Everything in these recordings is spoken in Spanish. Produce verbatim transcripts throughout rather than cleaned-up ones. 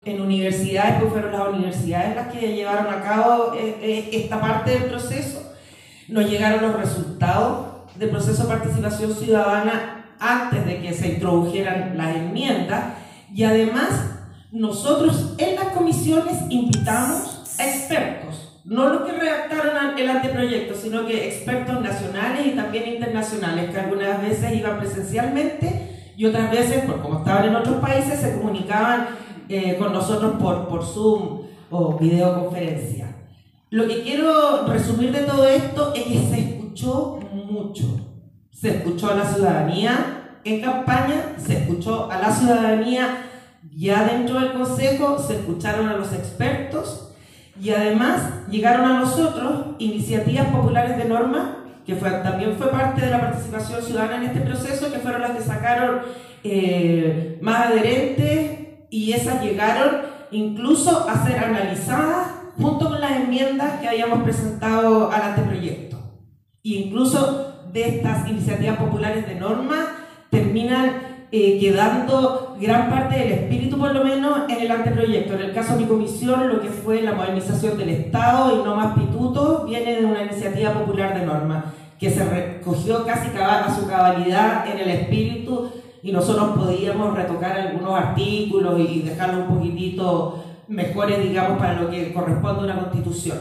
en universidades, pues fueron las universidades las que llevaron a cabo eh, esta parte del proceso. Nos llegaron los resultados del proceso de participación ciudadana antes de que se introdujeran las enmiendas, y además nosotros en las comisiones invitamos a expertos, no los que redactaron el anteproyecto, sino que expertos nacionales y también internacionales, que algunas veces iban presencialmente y otras veces, pues, como estaban en otros países, se comunicaban eh, con nosotros por, por Zoom o videoconferencia. Lo que quiero resumir de todo esto es que se escuchó mucho. Se escuchó a la ciudadanía en campaña, se escuchó a la ciudadanía ya dentro del Consejo, se escucharon a los expertos y además llegaron a nosotros iniciativas populares de norma, que fue, también fue parte de la participación ciudadana en este proceso, que fueron las que sacaron eh, más adherentes, y esas llegaron incluso a ser analizadas junto con las enmiendas que habíamos presentado al anteproyecto. E incluso de estas iniciativas populares de norma terminan eh, quedando gran parte del espíritu, por lo menos, en el anteproyecto. En el caso de mi comisión, lo que fue la modernización del Estado y no más pituto, viene de una iniciativa popular de norma que se recogió casi a su cabalidad en el espíritu, y nosotros podíamos retocar algunos artículos y dejarlos un poquitito mejores, digamos, para lo que corresponde a una constitución.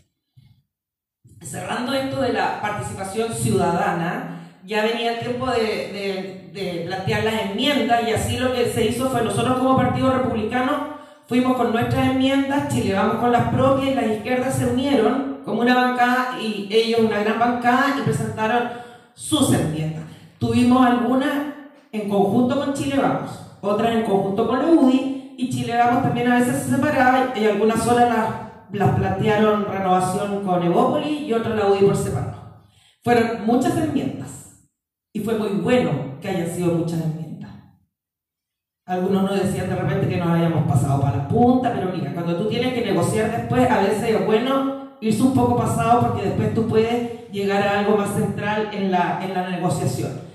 Cerrando esto de la participación ciudadana, ya venía el tiempo de, de, de plantear las enmiendas, y así lo que se hizo fue, nosotros como Partido Republicano fuimos con nuestras enmiendas, Chile Vamos con las propias, y las izquierdas se unieron como una bancada, y ellos una gran bancada, y presentaron sus enmiendas. Tuvimos algunas en conjunto con Chile Vamos, otras en conjunto con la U D I, y Chile Vamos también a veces se separaba, y algunas solas las, las plantearon Renovación con Evópolis y otras la U D I por separado. Fueron muchas enmiendas, y fue muy bueno que hayan sido muchas enmiendas. Algunos nos decían de repente que nos habíamos pasado para la punta, pero mira, cuando tú tienes que negociar después, a veces es bueno irse un poco pasado, porque después tú puedes llegar a algo más central en la, en la negociación.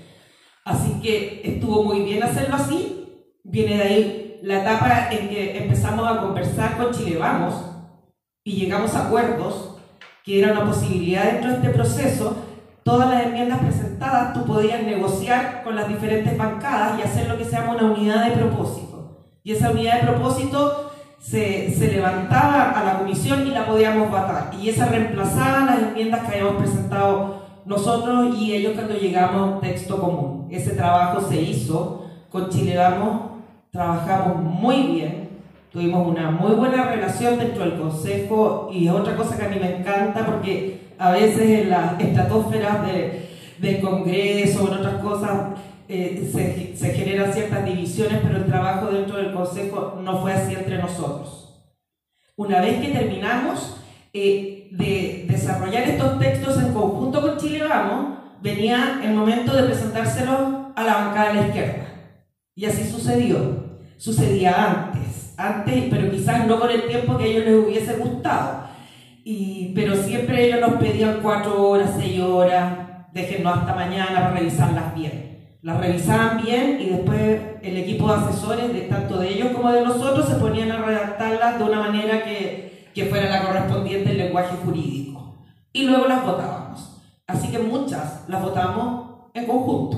Así que estuvo muy bien hacerlo así. Viene de ahí la etapa en que empezamos a conversar con Chile Vamos y llegamos a acuerdos, que era una posibilidad dentro de este proceso. Todas las enmiendas presentadas tú podías negociar con las diferentes bancadas y hacer lo que se llama una unidad de propósito. Y esa unidad de propósito se, se levantaba a la comisión y la podíamos votar. Y esa reemplazaba las enmiendas que habíamos presentado nosotros y ellos cuando llegamos a un texto común. Ese trabajo se hizo con Chile Vamos, trabajamos muy bien, tuvimos una muy buena relación dentro del Consejo, y es otra cosa que a mí me encanta, porque a veces en las estratosferas de, del Congreso o en otras cosas eh, se, se generan ciertas divisiones, pero el trabajo dentro del Consejo no fue así entre nosotros. Una vez que terminamos eh, de desarrollar estos textos en conjunto con Chile Vamos, venía el momento de presentárselos a la bancada de la izquierda. Y así sucedió. Sucedía antes, antes, pero quizás no con el tiempo que a ellos les hubiese gustado. Y, pero siempre ellos nos pedían cuatro horas, seis horas, déjennos hasta mañana para revisarlas bien. Las revisaban bien y después el equipo de asesores, de tanto de ellos como de nosotros, se ponían a redactarlas de una manera que, que fuera la correspondiente al lenguaje jurídico. Y luego las votábamos. Así que muchas las votamos en conjunto.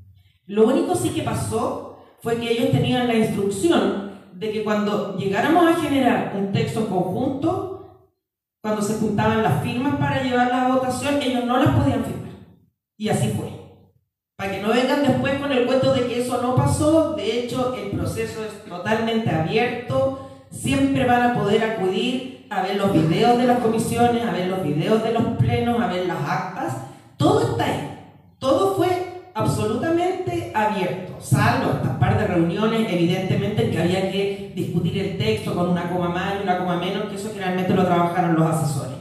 Lo único sí que pasó fue que ellos tenían la instrucción de que cuando llegáramos a generar un texto en conjunto, cuando se juntaban las firmas para llevar la votación, ellos no las podían firmar. Y así fue. Para que no vengan después con el cuento de que eso no pasó. De hecho, el proceso es totalmente abierto. Siempre van a poder acudir a ver los videos de las comisiones, a ver los videos de los plenos, a ver las actas. Todo está ahí. Todo fue absolutamente abierto, salvo estas par de reuniones, evidentemente, en que había que discutir el texto con una coma más y una coma menos, que eso generalmente lo trabajaron los asesores.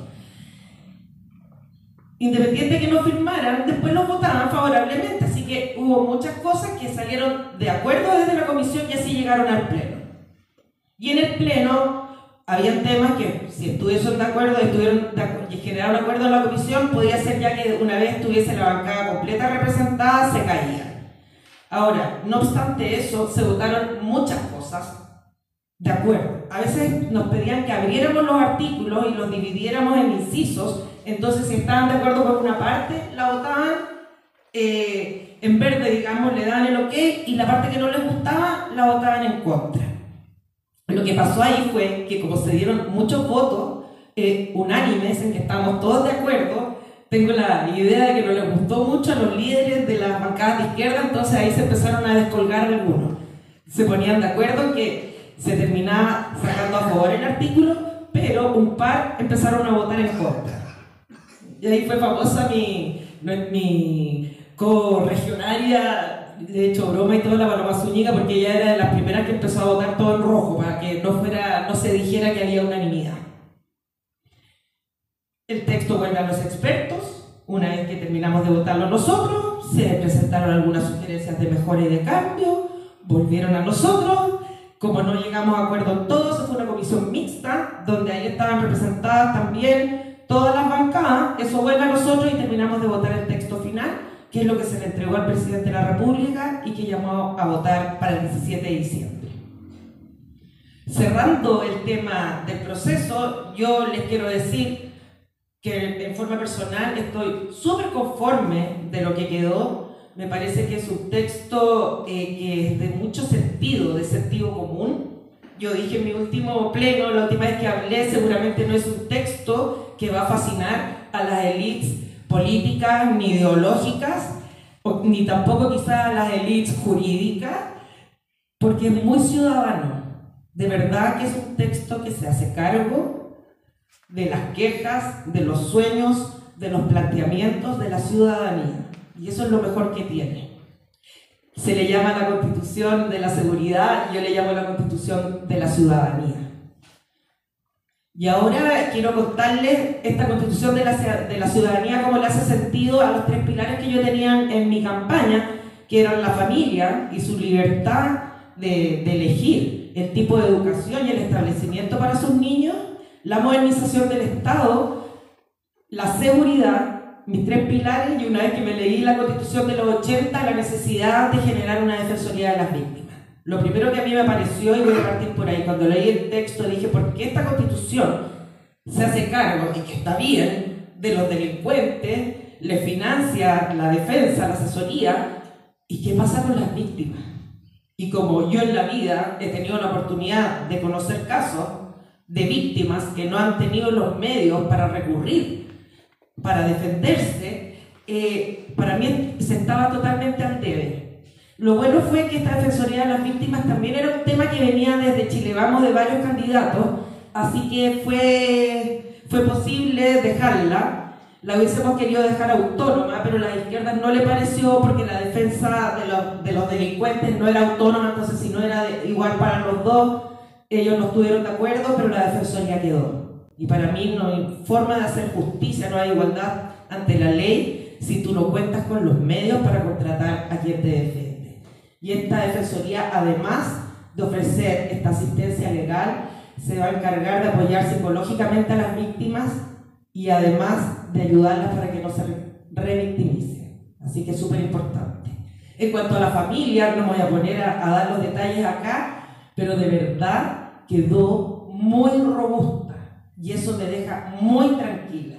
Independiente de que no firmaran, después los votaban favorablemente, así que hubo muchas cosas que salieron de acuerdo desde la comisión y así llegaron al pleno. Y en el pleno habían temas que, si estuviesen de acuerdo, estuvieron de acuerdo, y generaron un acuerdo en la comisión, podía ser ya que una vez tuviese la bancada completa representada, se caían. Ahora, no obstante eso, se votaron muchas cosas de acuerdo. A veces nos pedían que abriéramos los artículos y los dividiéramos en incisos, entonces si estaban de acuerdo con una parte, la votaban eh, en verde, digamos, le daban el ok, y la parte que no les gustaba, la votaban en contra. Lo que pasó ahí fue que como se dieron muchos votos eh, unánimes en que estábamos todos de acuerdo, tengo la idea de que no les gustó mucho a los líderes de las bancadas de izquierda, entonces ahí se empezaron a descolgar algunos. Se ponían de acuerdo en que se terminaba sacando a favor el artículo, pero un par empezaron a votar en contra. Y ahí fue famosa mi, mi corregionaria, de hecho broma y todo, la Paloma Zúñiga, porque ella era de las primeras que empezó a votar todo en rojo, para que no, fuera, no se dijera que había unanimidad. El texto vuelve a los expertos. Una vez que terminamos de votarlo nosotros, se presentaron algunas sugerencias de mejora y de cambio, volvieron a nosotros. Como no llegamos a acuerdo en todo, se fue una comisión mixta, donde ahí estaban representadas también todas las bancadas. Eso vuelve a nosotros y terminamos de votar el texto final, que es lo que se le entregó al presidente de la República y que llamó a votar para el diecisiete de diciembre. Cerrando el tema del proceso, yo les quiero decir que en forma personal estoy súper conforme de lo que quedó. Me parece que es un texto eh, que es de mucho sentido, de sentido común. Yo dije en mi último pleno, la última vez que hablé, seguramente no es un texto que va a fascinar a las élites políticas ni ideológicas, o, ni tampoco quizás a las élites jurídicas, porque es muy ciudadano. De verdad que es un texto que se hace cargo de las quejas, de los sueños, de los planteamientos de la ciudadanía. Y eso es lo mejor que tiene. Se le llama la Constitución de la Seguridad, yo le llamo la Constitución de la Ciudadanía. Y ahora quiero contarles esta Constitución de la, de la Ciudadanía, cómo le hace sentido a los tres pilares que yo tenía en mi campaña, que eran la familia y su libertad de, de elegir el tipo de educación y el establecimiento para sus niños, la modernización del Estado, la seguridad, mis tres pilares, y una vez que me leí la Constitución de los ochenta, la necesidad de generar una defensoría de las víctimas. Lo primero que a mí me pareció, y voy a partir por ahí, cuando leí el texto dije, ¿por qué esta Constitución se hace cargo, y que está bien, de los delincuentes, le financia la defensa, la asesoría, y qué pasa con las víctimas? Y como yo en la vida he tenido la oportunidad de conocer casos de víctimas que no han tenido los medios para recurrir, para defenderse, eh, para mí se estaba totalmente al debe. Lo bueno fue que esta defensoría de las víctimas también era un tema que venía desde Chile Vamos de varios candidatos, así que fue, fue posible dejarla. La hubiésemos querido dejar autónoma, pero a las izquierdas no le pareció, porque la defensa de los, de los delincuentes no era autónoma, entonces si no era de, igual para los dos, ellos no estuvieron de acuerdo, pero la defensoría quedó. Y para mí no hay forma de hacer justicia, no hay igualdad ante la ley si tú no cuentas con los medios para contratar a quien te defiende. Y esta defensoría, además de ofrecer esta asistencia legal, se va a encargar de apoyar psicológicamente a las víctimas y además de ayudarlas para que no se revictimicen. Así que es súper importante. En cuanto a la familia, no me voy a poner a, a dar los detalles acá, pero de verdad quedó muy robusta y eso me deja muy tranquila.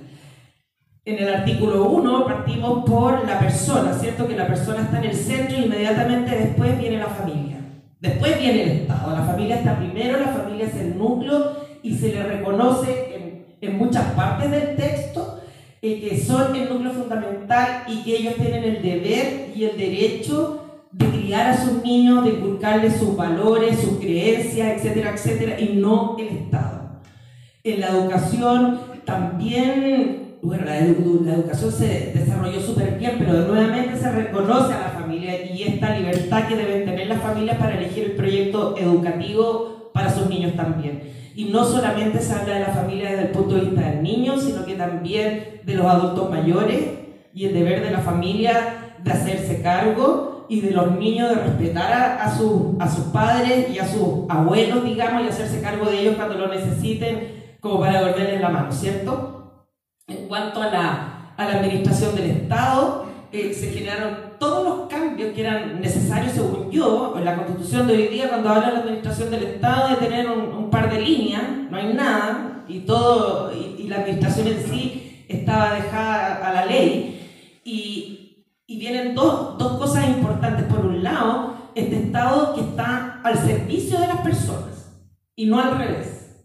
En el artículo uno partimos por la persona, ¿cierto? Que la persona está en el centro y inmediatamente después viene la familia. Después viene el Estado. La familia está primero, la familia es el núcleo y se le reconoce en, en muchas partes del texto eh, que son el núcleo fundamental y que ellos tienen el deber y el derecho de criar a sus niños, de inculcarles sus valores, sus creencias, etcétera, etcétera, y no el Estado. En la educación también, bueno, la, edu la educación se desarrolló súper bien, pero nuevamente se reconoce a la familia y esta libertad que deben tener las familias para elegir el proyecto educativo para sus niños también. Y no solamente se habla de la familia desde el punto de vista del niño, sino que también de los adultos mayores y el deber de la familia de hacerse cargo y de los niños de respetar a, a, su, a sus padres y a sus abuelos, digamos, y hacerse cargo de ellos cuando lo necesiten, como para devolverles la mano, ¿cierto? En cuanto a la, a la administración del Estado, eh, se generaron todos los cambios que eran necesarios, según yo, en la Constitución de hoy día, cuando habla de la administración del Estado, de tener un, un par de líneas, no hay nada, y, todo, y, y la administración en sí estaba dejada a la ley. Y, y vienen dos, dos cosas importantes. Por un lado, este Estado que está al servicio de las personas, y no al revés.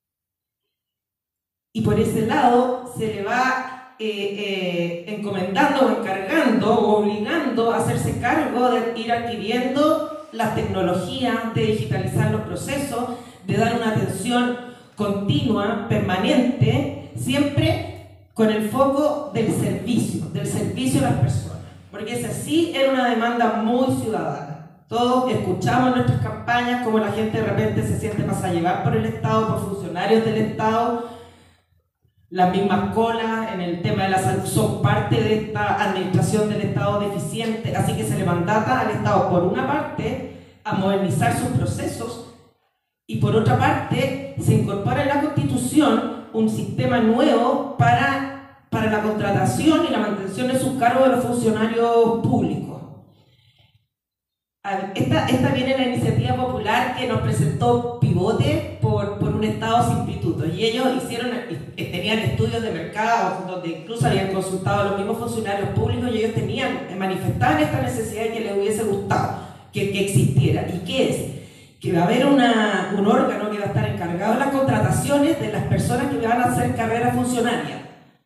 Y por ese lado se le va Eh, eh, encomendando o encargando o obligando a hacerse cargo de ir adquiriendo las tecnologías, de digitalizar los procesos, de dar una atención continua, permanente, siempre con el foco del servicio, del servicio a las personas, porque esa sí era una demanda muy ciudadana. Todos escuchamos en nuestras campañas cómo la gente de repente se siente pasar a llevar por el Estado, por funcionarios del Estado. Las mismas colas en el tema de la salud son parte de esta administración del Estado deficiente, así que se le mandata al Estado, por una parte, a modernizar sus procesos, y por otra parte, se incorpora en la Constitución un sistema nuevo para, para la contratación y la mantención de sus cargos de los funcionarios públicos. Esta, esta viene la iniciativa popular que nos presentó Pivote por, por un Estado sin pitutos, y ellos hicieron, tenían estudios de mercado donde incluso habían consultado a los mismos funcionarios públicos, y ellos tenían, manifestaban esta necesidad de que les hubiese gustado que, que existiera. ¿Y qué es? Que va a haber una, un órgano que va a estar encargado de las contrataciones de las personas que van a hacer carrera funcionaria,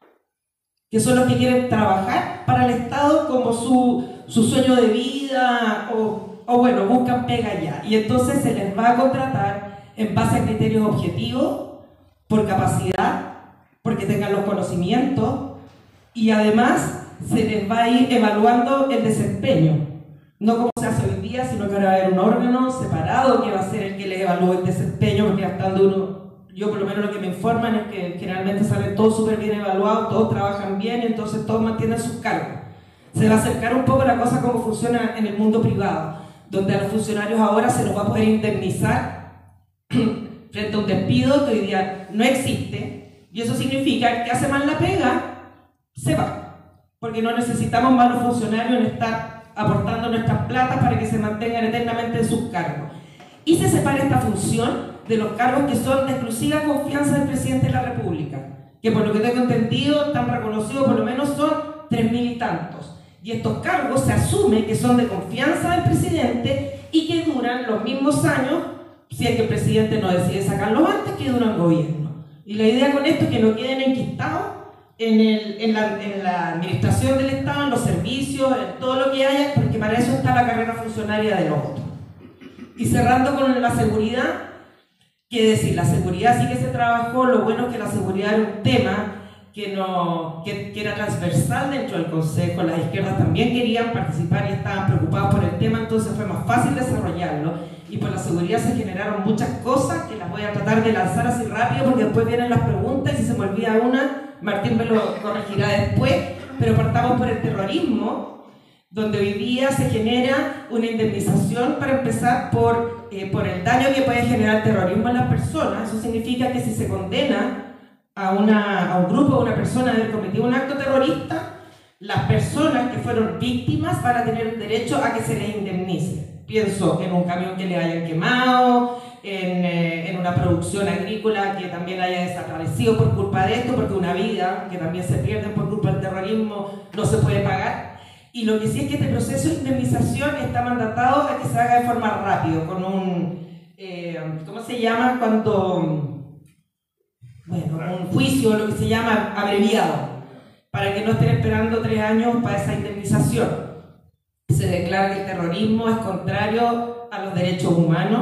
que son los que quieren trabajar para el Estado como su, su sueño de vida, o o bueno, buscan pega ya, y entonces se les va a contratar en base a criterios objetivos, por capacidad, porque tengan los conocimientos, y además se les va a ir evaluando el desempeño, no como se hace hoy día, sino que ahora va a haber un órgano separado que va a ser el que les evalúe el desempeño, porque hasta donde uno, yo por lo menos lo que me informan es que generalmente salen todos súper bien evaluados, todos trabajan bien, entonces todos mantienen sus cargos. Se va a acercar un poco la cosa como funciona en el mundo privado, donde a los funcionarios ahora se los va a poder indemnizar frente a un despido que hoy día no existe, y eso significa que el que hace mal la pega se va, porque no necesitamos malos funcionarios en estar aportando nuestras platas para que se mantengan eternamente en sus cargos. Y se separa esta función de los cargos que son de exclusiva confianza del presidente de la República, que por lo que tengo entendido están reconocidos, por lo menos son tres mil y tantos. Y estos cargos se asume que son de confianza del presidente y que duran los mismos años, si es que el presidente no decide sacarlos antes, que duran gobierno. Y la idea con esto es que no queden enquistados en, el, en, la, en la administración del Estado, en los servicios, en todo lo que haya, porque para eso está la carrera funcionaria de los otros. Y cerrando con la seguridad, quiere decir, la seguridad sí que se trabajó, lo bueno es que la seguridad era un tema que, no, que, que era transversal dentro del Consejo, las izquierdas también querían participar y estaban preocupados por el tema, entonces fue más fácil desarrollarlo, y por la seguridad se generaron muchas cosas que las voy a tratar de lanzar así rápido porque después vienen las preguntas y si se me olvida una, Martín me lo corregirá después, pero partamos por el terrorismo, donde hoy día se genera una indemnización para empezar por, eh, por el daño que puede generar el terrorismo en las personas. Eso significa que si se condena A, una, a un grupo, a una persona de haber cometido un acto terrorista, las personas que fueron víctimas van a tener el derecho a que se les indemnice. Pienso en un camión que le hayan quemado, en, eh, en una producción agrícola que también haya desaparecido por culpa de esto, porque una vida que también se pierde por culpa del terrorismo no se puede pagar. Y lo que sí es que este proceso de indemnización está mandatado a que se haga de forma rápida, con un, eh, ¿cómo se llama? Cuando... Bueno, un juicio, lo que se llama abreviado, para que no estén esperando tres años para esa indemnización. Se declara que el terrorismo es contrario a los derechos humanos,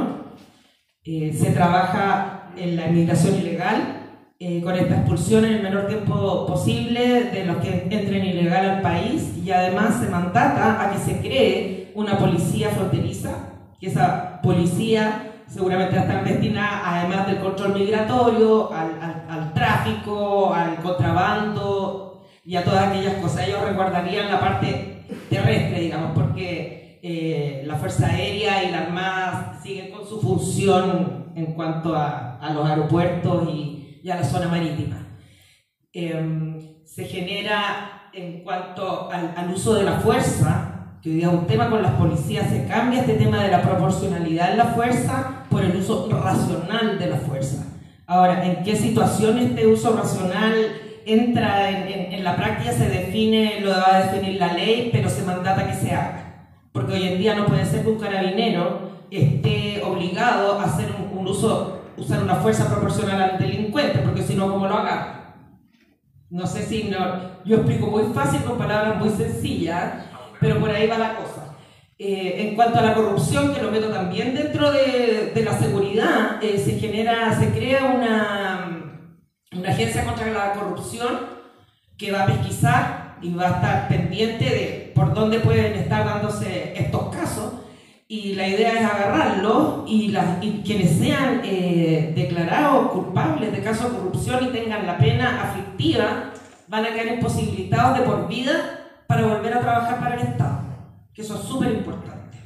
eh, se trabaja en la inmigración ilegal, eh, con esta expulsión en el menor tiempo posible de los que entren ilegal al país, y además se mandata a que se cree una policía fronteriza, que esa policía seguramente va a estar destinada, además del control migratorio, al, al, al tráfico, al contrabando y a todas aquellas cosas. Ellos resguardarían la parte terrestre, digamos, porque eh, la Fuerza Aérea y la Armada siguen con su función en cuanto a, a los aeropuertos y, y a la zona marítima. Eh, se genera, en cuanto al, al uso de la fuerza, que hoy día un tema con las policías se cambia este tema de la proporcionalidad en la fuerza por el uso racional de la fuerza. Ahora, ¿en qué situación este uso racional entra en, en, en la práctica? Se define, lo va a definir la ley, pero se mandata que se haga. Porque hoy en día no puede ser que un carabinero esté obligado a hacer un, un uso, usar una fuerza proporcional al delincuente, porque si no, ¿cómo lo haga? No sé si no, yo explico muy fácil con palabras muy sencillas, pero por ahí va la cosa. Eh, en cuanto a la corrupción, que lo meto también dentro de, de la seguridad, eh, se genera, se crea una, una agencia contra la corrupción que va a pesquisar y va a estar pendiente de por dónde pueden estar dándose estos casos, y la idea es agarrarlos y, las, y quienes sean eh, declarados culpables de casos de corrupción y tengan la pena aflictiva van a quedar imposibilitados de por vida para volver a trabajar para el Estado, que eso es súper importante.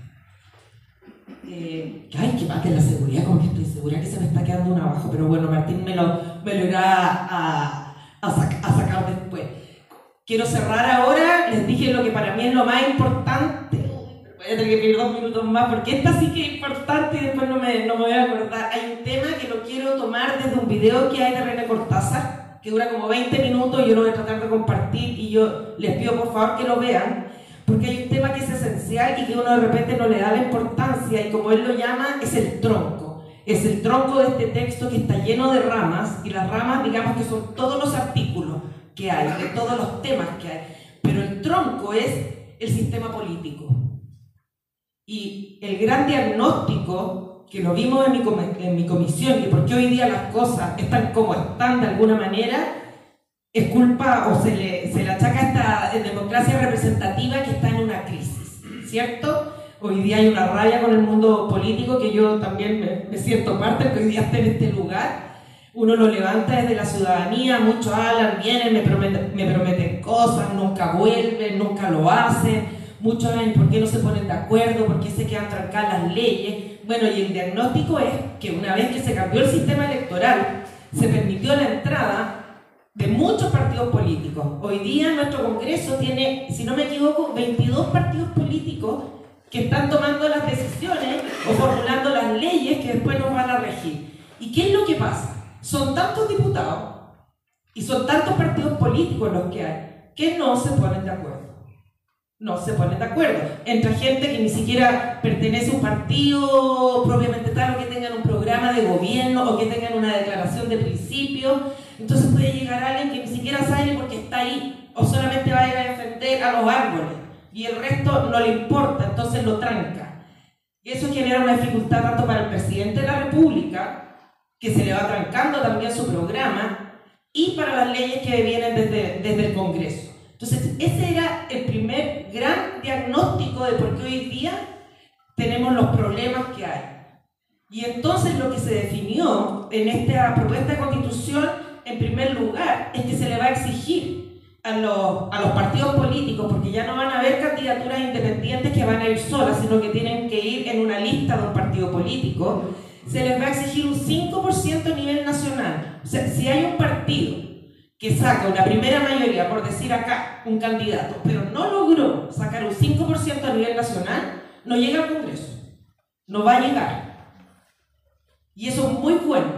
Eh, ay, que más que la seguridad, como que estoy segura que se me está quedando una abajo, pero bueno, Martín me lo, me lo irá a, a, sac a sacar después. Quiero cerrar ahora, les dije lo que para mí es lo más importante. Voy a tener que pedir dos minutos más porque esta sí que es importante y después no me, no me voy a acordar. Hay un tema que lo quiero tomar desde un video que hay de René Cortázar, que dura como veinte minutos, yo lo voy a tratar de compartir y yo les pido por favor que lo vean, porque hay un tema que es esencial y que uno de repente no le da la importancia, y como él lo llama, es el tronco. Es el tronco de este texto que está lleno de ramas, y las ramas, digamos que son todos los artículos que hay, de todos los temas que hay, pero el tronco es el sistema político. Y el gran diagnóstico, que lo vimos en mi, com en mi comisión, y por qué hoy día las cosas están como están de alguna manera, es culpa o se le, se le achaca a esta democracia representativa que está en una crisis, ¿cierto? Hoy día hay una raya con el mundo político que yo también me, me siento parte, que hoy día está en este lugar. Uno lo levanta desde la ciudadanía, muchos hablan, vienen, me prometen, me prometen cosas, nunca vuelven, nunca lo hacen. Muchos ven por qué no se ponen de acuerdo, por qué se quedan trancadas las leyes. Bueno, y el diagnóstico es que una vez que se cambió el sistema electoral, se permitió la entrada de muchos partidos políticos. Hoy día nuestro Congreso tiene, si no me equivoco, veintidós partidos políticos que están tomando las decisiones o formulando las leyes que después nos van a regir. ¿Y qué es lo que pasa? Son tantos diputados y son tantos partidos políticos los que hay que no se ponen de acuerdo. No se ponen de acuerdo. Entra gente que ni siquiera pertenece a un partido propiamente tal, o que tengan un programa de gobierno, o que tengan una declaración de principios. Entonces puede llegar alguien que ni siquiera sabe por qué está ahí, o solamente va a ir a defender a los árboles, y el resto no le importa, entonces lo tranca. Y eso genera una dificultad tanto para el presidente de la República, que se le va trancando también su programa, y para las leyes que vienen desde, desde el Congreso. Entonces, ese era el primer gran diagnóstico de por qué hoy día tenemos los problemas que hay. Y entonces lo que se definió en esta propuesta de constitución, en primer lugar, es que se le va a exigir a los, a los partidos políticos, porque ya no van a haber candidaturas independientes que van a ir solas, sino que tienen que ir en una lista de un partido político, se les va a exigir un cinco por ciento a nivel nacional. O sea, si hay un partido que saca una primera mayoría, por decir acá, un candidato, pero no logró sacar un cinco por ciento a nivel nacional, no llega al Congreso. No va a llegar. Y eso es muy bueno.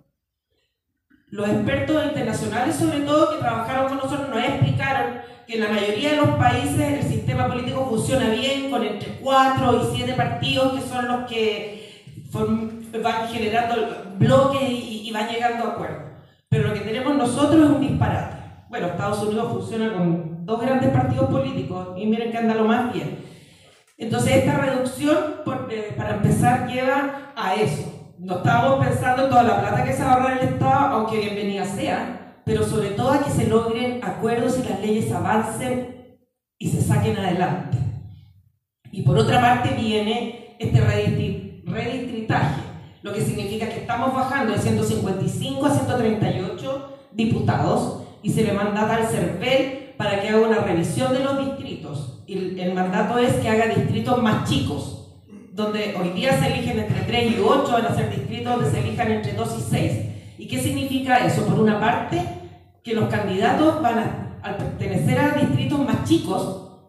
Los expertos internacionales, sobre todo, que trabajaron con nosotros, nos explicaron que en la mayoría de los países el sistema político funciona bien, con entre cuatro y siete partidos, que son los que van generando bloques y, y van llegando a acuerdos. Pero lo que tenemos nosotros es un disparate. Bueno, Estados Unidos funciona con dos grandes partidos políticos y miren que anda lo más bien. Entonces esta reducción, por, eh, para empezar, lleva a eso. No estábamos pensando en toda la plata que se va a ahorrar el Estado, aunque bienvenida sea, pero sobre todo a que se logren acuerdos y las leyes avancen y se saquen adelante. Y por otra parte viene este redistritaje, lo que significa que estamos bajando de ciento cincuenta y cinco a ciento treinta y ocho diputados y se le mandata al CERVEL para que haga una revisión de los distritos. Y el mandato es que haga distritos más chicos, donde hoy día se eligen entre tres y ocho, van a ser distritos donde se elijan entre dos y seis. ¿Y qué significa eso? Por una parte, que los candidatos van a, al pertenecer a distritos más chicos,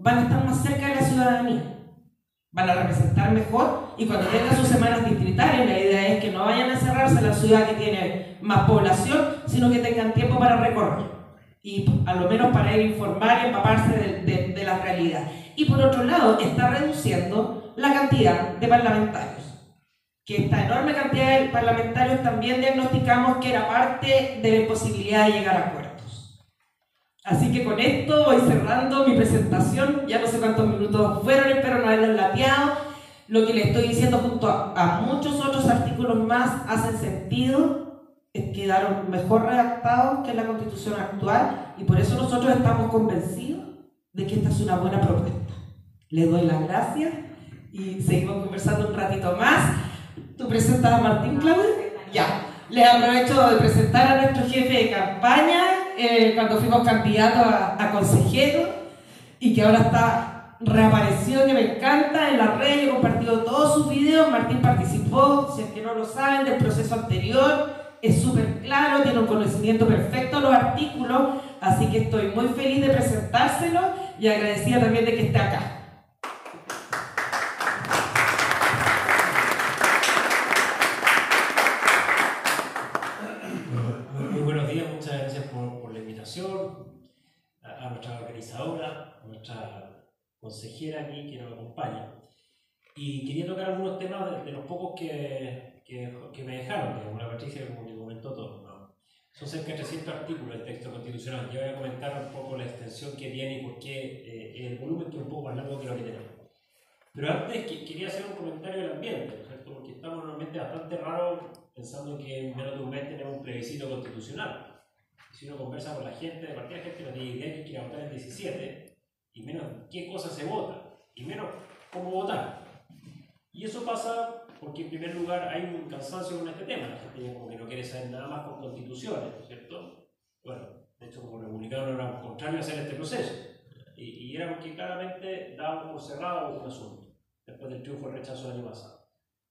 van a estar más cerca de la ciudadanía, van a representar mejor, y cuando tengan sus semanas distritales, la idea es que no vayan a encerrarse en la ciudad que tiene más población, sino que tengan tiempo para recorrer, y a lo menos para ir a informar y empaparse de, de, de la realidad. Y por otro lado, está reduciendo la cantidad de parlamentarios, que esta enorme cantidad de parlamentarios también diagnosticamos que era parte de la imposibilidad de llegar a acuerdos. Así que con esto voy cerrando mi presentación, ya no sé cuántos minutos fueron, espero no haberlos lateado. Lo que le estoy diciendo junto a, a muchos otros artículos más hacen sentido, quedaron mejor redactados que la Constitución actual, y por eso nosotros estamos convencidos de que esta es una buena propuesta. Les doy las gracias y seguimos conversando un ratito más. ¿Tú presentas a Martín, Claudia? Ya. Les aprovecho de presentar a nuestro jefe de campaña, eh, cuando fuimos candidatos a, a consejero, y que ahora está reaparecido, que me encanta, en la red. He compartido todos sus videos. Martín participó, si es que no lo saben, del proceso anterior. Es súper claro, tiene un conocimiento perfecto de los artículos, así que estoy muy feliz de presentárselo y agradecida también de que esté acá. Muy buenos días, muchas gracias por, por la invitación, a, a nuestra organizadora, a nuestra consejera aquí que nos acompaña. Y quería tocar algunos temas de, de los pocos que, que, que me dejaron, digamos, la Patricia, como te comentó todo, ¿no? Son cerca de trescientos artículos del texto constitucional. Yo voy a comentar un poco la extensión que tiene y por qué eh, el volumen que es un poco más largo que lo que tenemos. Pero antes que, quería hacer un comentario del ambiente, ¿no es cierto? Porque estamos en un ambiente bastante raro, pensando que en menos de un mes tenemos un plebiscito constitucional. Y si uno conversa con la gente, de partida la gente no tiene idea que quiere votar el diecisiete, y menos qué cosa se vota, y menos cómo votar. Y eso pasa porque, en primer lugar, hay un cansancio con este tema. La gente ya como que no quiere saber nada más con constituciones, ¿no es cierto? Bueno, de hecho, como republicanos éramos contrarios a hacer este proceso. Y, y era porque claramente dábamos por cerrado un asunto, después del triunfo del rechazo del año pasado.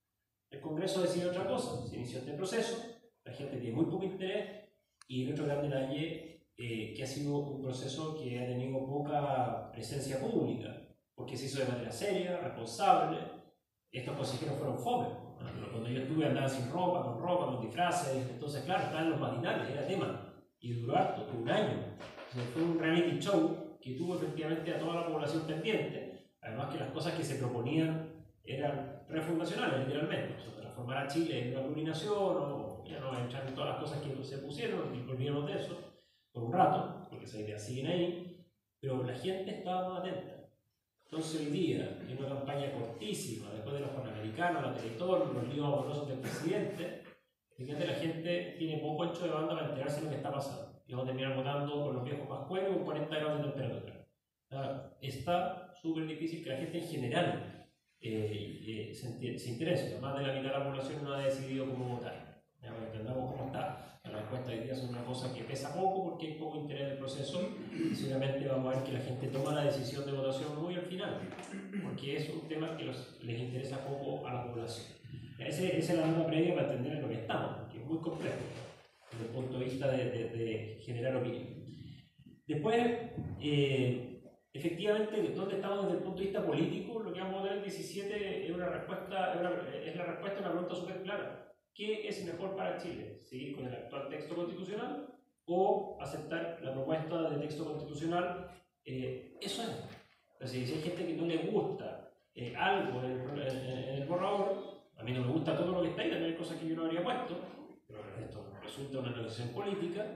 El Congreso decidió otra cosa, se inició este proceso, la gente tiene muy poco interés, y el otro gran detalle, eh, que ha sido un proceso que ha tenido poca presencia pública, porque se hizo de manera seria, responsable. Estos consejeros fueron fome. Cuando yo estuve andaba sin ropa, con ropa, con disfraces, entonces claro, estaban los matinales, era tema, y duró harto, un año. Entonces, fue un reality show que tuvo efectivamente a toda la población pendiente, además que las cosas que se proponían eran refundacionales, literalmente, o sea, transformar a Chile en una plurinación, o ya no entrar en todas las cosas que se pusieron, y olvidemos de eso por un rato, porque esas ideas siguen ahí, pero la gente estaba más atenta. Entonces hoy día, en una campaña cortísima, después de los Panamericanos, la Teletón, los líos amorosos del presidente, fíjate, la gente tiene poco ancho de banda para enterarse de lo que está pasando. Y vamos a terminar votando con los viejos pascueros con cuarenta grados de temperatura. Ah, está súper difícil que la gente en general eh, eh, se, se interese. Más de la mitad de la población no ha decidido cómo votar. Ya, para que entendamos cómo está. Las encuestas de hoy día son una cosa que pesa poco porque hay poco interés en el proceso, y seguramente vamos a ver que la gente toma la decisión de votación muy al final, porque es un tema que los, les interesa poco a la población. Ese, esa es la nota previa para entender en lo que estamos, que es muy complejo desde el punto de vista de, de, de generar opinión. Después, eh, efectivamente, ¿dónde estamos desde el punto de vista político? Lo que vamos a votar el diecisiete es, una respuesta, es, una, es la respuesta a una pregunta súper clara. ¿Qué es mejor para Chile? ¿Seguir con el actual texto constitucional o aceptar la propuesta de texto constitucional? Eh, eso es. Pero si hay gente que no le gusta eh, algo en el, en, en el borrador, a mí no me gusta todo lo que está ahí, también hay cosas que yo no habría puesto, pero esto resulta una negociación política,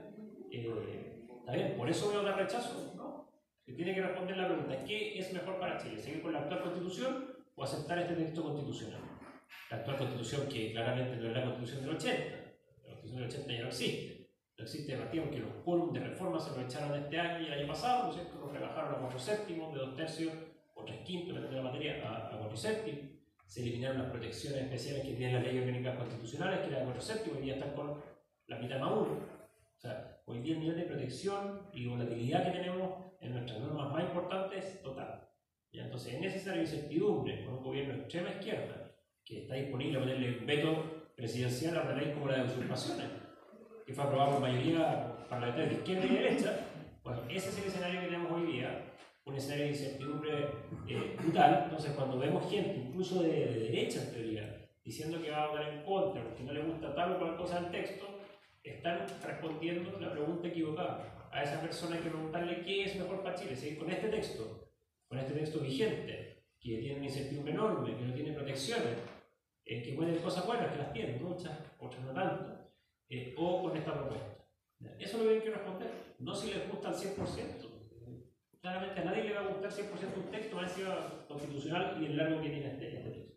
eh, está bien, por eso voy a dar rechazo, ¿no? Se tiene que responder la pregunta, ¿qué es mejor para Chile? ¿Seguir con la actual constitución o aceptar este texto constitucional? La actual constitución, que claramente no es la constitución del ochenta, la constitución del ochenta ya no existe, no existe de partida porque los quórum de reforma se aprovecharon este año y el año pasado, ¿no es cierto? Nos rebajaron a cuatro séptimos, de dos tercios o tres quintos, dependiendo de la materia, a, a cuatro séptimos. Se eliminaron las protecciones especiales que tienen las leyes orgánicas constitucionales, que era de cuatro séptimos, y hoy día están con la mitad más uno. O sea, hoy día el nivel de protección y volatilidad que tenemos en nuestras normas más importantes es total. ¿Ya? Entonces es necesaria incertidumbre con un gobierno de extrema izquierda que está disponible a ponerle un veto presidencial a una ley como la de usurpaciones, que fue aprobada por mayoría parlamentaria de izquierda y derecha. Bueno, ese es el escenario que tenemos hoy día, un escenario de incertidumbre eh, brutal. Entonces, cuando vemos gente, incluso de, de derecha en teoría, diciendo que va a votar en contra porque no le gusta tal o cual cosa del texto, están respondiendo la pregunta equivocada. A esa persona hay que preguntarle qué es mejor para Chile, seguir con este texto, con este texto vigente, que tiene una incertidumbre enorme, que no tiene protecciones, eh, que puede tener cosas buenas, que las tienen, muchas, otras no tanto, eh, o con esta propuesta. Eso es lo que hay que responder, no si les gusta al cien por ciento. Claramente a nadie le va a gustar cien por ciento un texto, más encima constitucional y el largo que tiene este, este texto.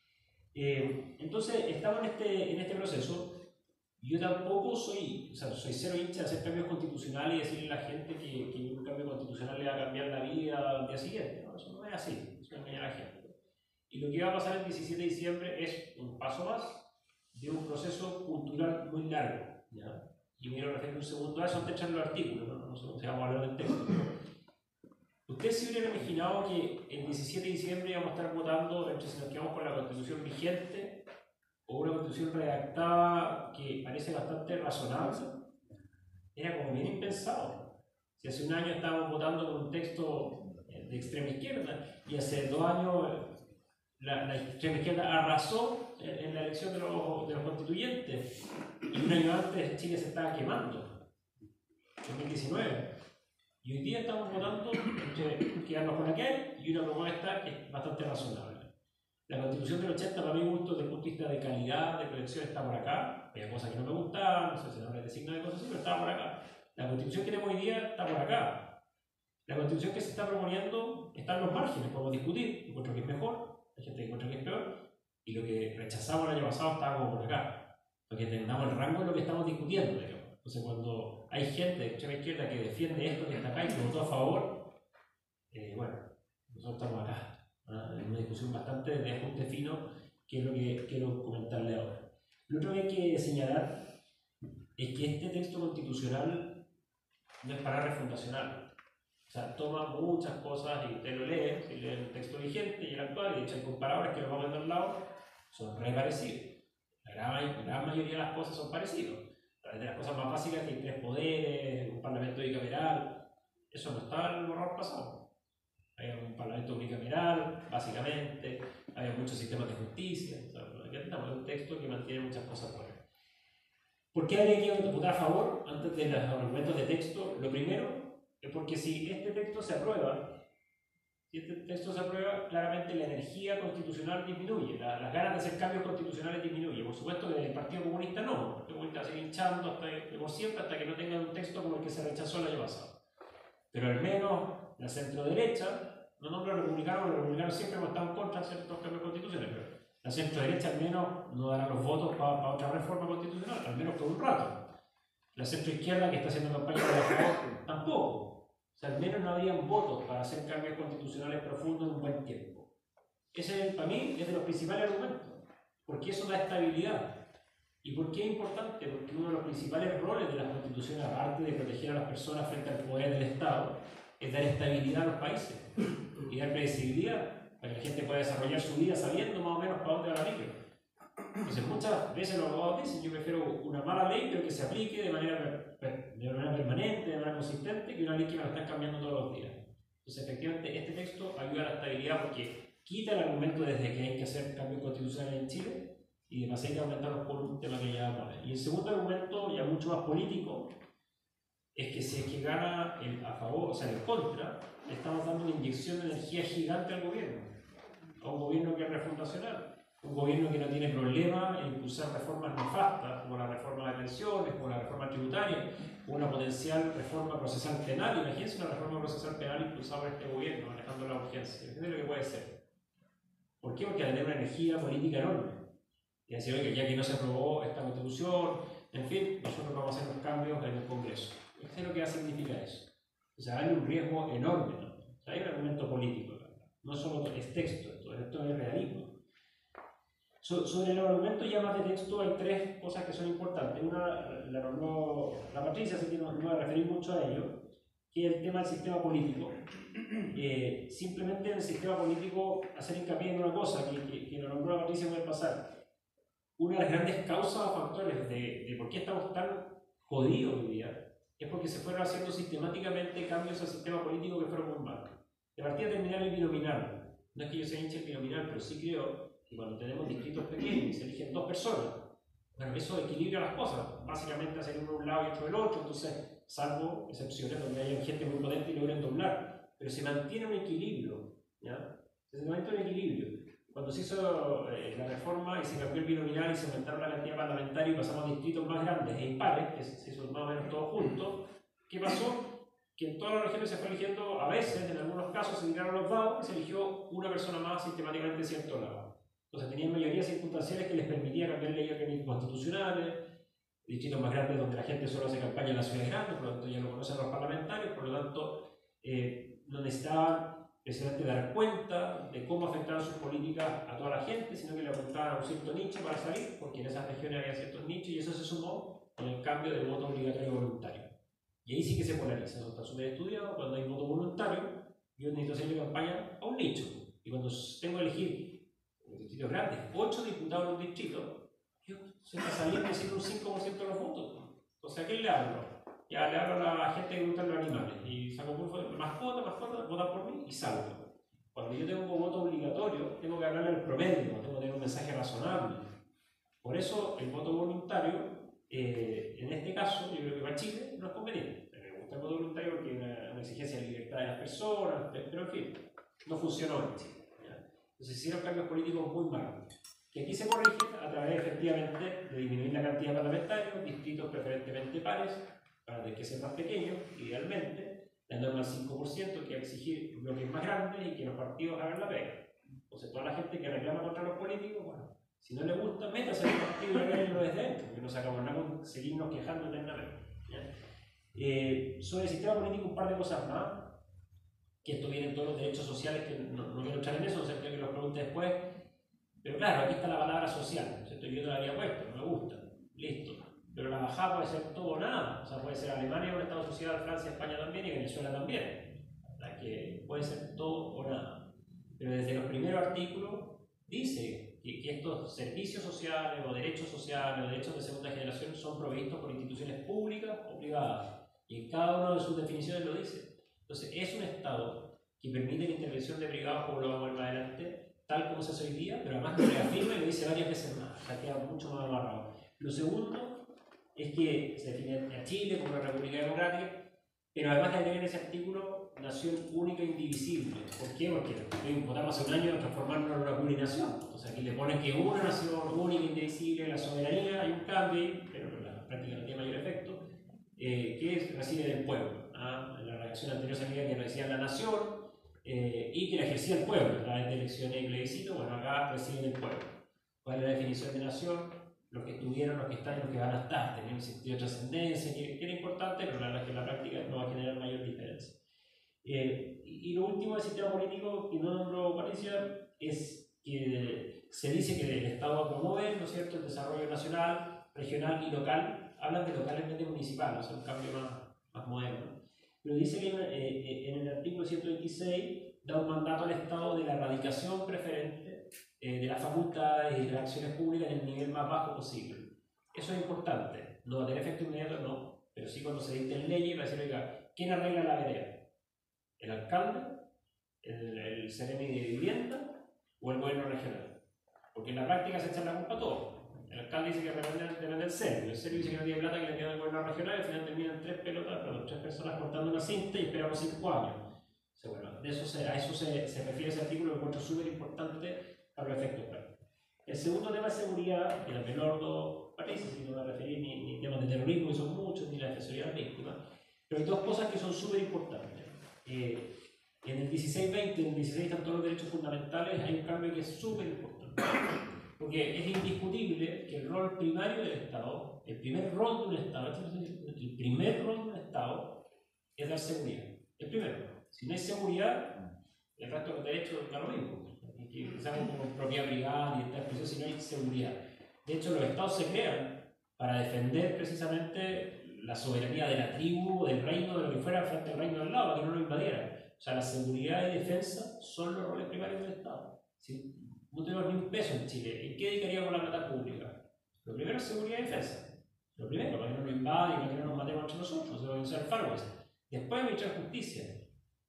Eh, entonces, estamos en este, en este proceso. Yo tampoco soy, o sea, soy cero hincha de hacer cambios constitucionales y decirle a la gente que, que un cambio constitucional le va a cambiar la vida al día siguiente. No, eso no es así, eso engaña a la gente. Y lo que va a pasar el diecisiete de diciembre es un paso más de un proceso cultural muy largo, ¿ya? Y me quiero referir un segundo a eso antes de echar los artículos, ¿no? No sé si vamos a hablar del texto. ¿Ustedes se hubieran imaginado que el diecisiete de diciembre íbamos a estar votando entre si nos quedamos con la constitución vigente o una constitución redactada que parece bastante razonable? Era como bien impensado. Si hace un año estábamos votando con un texto de extrema izquierda y hace dos años la, la extrema izquierda arrasó en, en la elección de los, de los constituyentes y un año antes Chile se estaba quemando, dos mil diecinueve. Y hoy día estamos votando entre quedarnos con aquel y una propuesta que es bastante razonable. La Constitución del ochenta, para mi gusto, desde el punto de vista de calidad, de protección, está por acá. Había cosas que no me gustaban, no sé si no me designa de cosas así, pero estaba por acá. La Constitución que tenemos hoy día está por acá. La Constitución que se está proponiendo está en los márgenes, podemos discutir. Encuentro que es mejor, hay gente que encuentra que es peor. Y lo que rechazamos el año pasado estaba como por acá. Porque tengamos el rango de lo que estamos discutiendo, digamos. Entonces, cuando hay gente de extrema izquierda que defiende esto que está acá y que votó a favor, eh, bueno, nosotros estamos acá. En una discusión bastante de ajuste fino, que es lo que quiero comentarle ahora. Lo otro que hay que señalar es que este texto constitucional no es para refundacional. O sea, toma muchas cosas y usted lo lee, si lee el texto vigente y el actual, y de hecho hay comparadores que lo vamos a ver al lado, son re parecidos. La gran, la gran mayoría de las cosas son parecidos. De las cosas más básicas que hay tres poderes, un parlamento bicameral, eso no estaba en el borrador pasado. Había un parlamento unicameral, básicamente, había muchos sistemas de justicia. O sea, aquí estamos en un texto que mantiene muchas cosas buenas. ¿Por qué habría que votar a favor antes de los argumentos de texto? Lo primero es porque si este texto se aprueba, si este texto se aprueba, claramente la energía constitucional disminuye, la, las ganas de hacer cambios constitucionales disminuyen. Por supuesto que el Partido Comunista no, el Partido Comunista va a seguir hinchando hasta que, por siempre hasta que no tengan un texto como el que se rechazó el año pasado. Pero al menos la centro-derecha, no nombro a los republicanos, porque los republicanos siempre hemos estado en contra de ciertos cambios constitucionales, pero la centro-derecha al menos no dará los votos para pa otra reforma constitucional, al menos por un rato. La centro-izquierda que está haciendo campaña por favor, tampoco. O sea, al menos no habrían votos para hacer cambios constitucionales profundos en un buen tiempo. Ese, para mí, es de los principales argumentos, porque eso da estabilidad. ¿Y por qué es importante? Porque uno de los principales roles de las constituciones, aparte de proteger a las personas frente al poder del Estado, es dar estabilidad a los países y dar predecibilidad para que la gente pueda desarrollar su vida sabiendo más o menos para dónde va la micro. Entonces, muchas veces los abogados dicen: yo prefiero una mala ley, pero que se aplique de manera, per, per, de manera permanente, de manera consistente, que una ley que me la están cambiando todos los días. Entonces, efectivamente, este texto ayuda a la estabilidad porque quita el argumento desde que hay que hacer cambios constitucionales en Chile y además hay que aumentarlos por un tema que ya vamos a ver. Y el segundo argumento, ya mucho más político, es que si es que gana el a favor, o sea, el contra, le estamos dando una inyección de energía gigante al gobierno, a un gobierno que es refundacional, un gobierno que no tiene problema en impulsar reformas nefastas, como la reforma de pensiones, como la reforma tributaria, o una potencial reforma procesal penal. Imagínense una reforma procesal penal impulsada por este gobierno, manejando la urgencia. Imagínense lo que puede ser. ¿Por qué? Porque tiene una energía política enorme. Y decir, oye, ya que no se aprobó esta constitución, en fin, nosotros vamos a hacer los cambios en el Congreso. ¿Qué es lo que va a significar eso? O sea, hay un riesgo enorme, ¿no? O sea, hay un argumento político, ¿no? No solo es texto, esto, esto es realismo. So, sobre el argumento ya más de texto hay tres cosas que son importantes. Una, la nombró la Patricia, así que no me voy a referir mucho a ello, que es el tema del sistema político. Eh, simplemente en el sistema político hacer hincapié en una cosa que, que, que lo nombró la Patricia puede pasar. Una de las grandes causas o factores de, de por qué estamos tan jodidos hoy día es porque se fueron haciendo sistemáticamente cambios al sistema político que fueron muy malos. de partida terminar el binominal. No es que yo sea hincha del binominal, pero sí creo que cuando tenemos distritos pequeños y se eligen dos personas, bueno, eso equilibra las cosas. Básicamente hacer uno de un lado y otro del otro, entonces, salvo excepciones donde haya gente muy potente y logren doblar. Pero se mantiene un equilibrio, ¿ya? Se mantiene un equilibrio. Cuando se hizo eh, la reforma y se cambió el binominal y se aumentaron la cantidad parlamentaria y pasamos a distritos más grandes e impares, que se hizo más o menos todo junto, ¿qué pasó? Que en todas las regiones se fue eligiendo, a veces, en algunos casos, se tiraron los dados y se eligió una persona más sistemáticamente de cierto lado. Entonces tenían mayorías circunstanciales que les permitía cambiar leyes constitucionales, distritos más grandes donde la gente solo hace campaña en las ciudades grandes, por lo tanto ya no conocen a los parlamentarios, por lo tanto eh, no necesitaban precisamente dar cuenta de cómo afectaban sus políticas a toda la gente, sino que le apuntaban a un cierto nicho para salir, porque en esas regiones había ciertos nichos y eso se sumó con el cambio del voto obligatorio voluntario. Y ahí sí que se polariza, eso está súper estudiado. Cuando hay voto voluntario, yo necesito hacer mi campaña a un nicho. Y cuando tengo que elegir en distritos grandes, ocho diputados en un distrito, yo se está saliendo sin un cinco por ciento de los votos. Entonces, ¿a quién le hablo? Ya le hablo a la gente que gusta los animales. Y saco por mascota, mascota, votan por mí y salgo. Cuando yo tengo un voto obligatorio, tengo que hablarle al promedio, tengo que tener un mensaje razonable. Por eso, el voto voluntario, Eh, en este caso, yo creo que para Chile no es conveniente. Me gusta el voto voluntario porque es una, una exigencia de libertad de las personas, pero en fin, no funcionó en Chile. ¿Ya? Entonces hicieron cambios políticos muy malos, que aquí se corrigen a través efectivamente de disminuir la cantidad de parlamentarios, distritos preferentemente pares, para que sean más pequeños, idealmente, la norma del cinco por ciento, que va a exigir bloques más grandes y que los partidos hagan la pega. Entonces toda la gente que reclama contra los políticos, bueno, si no le gusta, métase al partido y arreglenlo desde dentro, porque no sacamos nada con seguirnos quejando eternamente. Eh, sobre el sistema político, un par de cosas más, que esto viene en todos los derechos sociales, que no, no quiero echar en eso, no sé que los pregunte después, pero claro, aquí está la palabra social, ¿cierto? Yo no la había puesto, no me gusta, listo. Pero la bajada puede ser todo o nada, o sea, puede ser Alemania un Estado social, Francia, España también y Venezuela también. O sea, que puede ser todo o nada. Pero desde los primeros artículos dice que, que estos servicios sociales o derechos sociales o derechos de segunda generación son provistos por instituciones públicas o privadas. Y en cada una de sus definiciones lo dice. Entonces, es un Estado que permite la intervención de privados, como lo vamos a ver más adelante, tal como se hace hoy día, pero además lo reafirma y lo dice varias veces más. O sea, queda mucho más amarrado. Lo segundo es que se define a Chile como una república democrática, pero además le agrega en ese artículo nación única e indivisible. ¿Por qué? Porque votamos hace un año transformarnos en una plurinación. Entonces aquí le ponen que una nación única e indivisible, la soberanía, hay un cambio, pero en la práctica no tiene mayor efecto, eh, que recibe del pueblo. ¿Ah? En la redacción anterior se veía que recibía la nación eh, y que la ejercía el pueblo a través de elecciones y plebiscitos. Bueno, acá reciben el pueblo. ¿Cuál es la definición de nación? Los que estuvieron, los que están y los que van a estar, tener un sentido de trascendencia, que, que era importante, pero la verdad es que en la práctica no va a generar mayor diferencia. Eh, y, y lo último del sistema político que no nombró Patricia es que se dice que el Estado va a promover, ¿no es cierto?, el desarrollo nacional, regional y local. Hablan de local en vez de municipal, o sea, un cambio más, más moderno. Pero dice que en, eh, en el artículo ciento veintiséis da un mandato al Estado de la erradicación preferente Eh, de las facultades y de las acciones públicas en el nivel más bajo posible. Eso es importante. No va a tener efecto inmediato, no. Pero sí cuando se dicten leyes va a decir, oiga, ¿quién arregla la vereda? ¿El alcalde? ¿El, el Ceremi de vivienda? ¿O el gobierno regional? Porque en la práctica se echa la culpa a todos. El alcalde dice que depende del Ceremi. El Ceremi dice que no tiene plata, que le tiene el gobierno regional y al final terminan tres pelotas, perdón, tres personas cortando una cinta y esperamos cinco años. O sea, bueno, de eso se, a eso se, se refiere ese artículo que encuentro súper importante para los efectos prácticos. El segundo tema de seguridad, que también lo parece, si no me referí ni, ni temas de terrorismo, que son muchos, ni la defensoría de las víctimas, pero hay dos cosas que son súper importantes. Eh, en el dieciséis veinte, en el dieciséis están todos los derechos fundamentales, hay un cambio que es súper importante. Porque es indiscutible que el rol primario del Estado, el primer rol de un Estado, el primer rol de un Estado es dar seguridad. El primero. Si no hay seguridad, el resto de los derechos da lo mismo. Que usamos como propiedad privada y esta expresión, si no hay seguridad. De hecho, los estados se crean para defender precisamente la soberanía de la tribu, del reino, de lo que fuera frente al reino del lado, para que no lo invadieran. O sea, la seguridad y defensa son los roles primarios del Estado. Si no tenemos ni un peso en Chile, ¿en qué dedicaríamos la plata pública? Lo primero es seguridad y defensa. Lo primero, para que no nos invadan y para que no nos matemos entre nosotros, se va a usar el faro ese. Después, administrar justicia.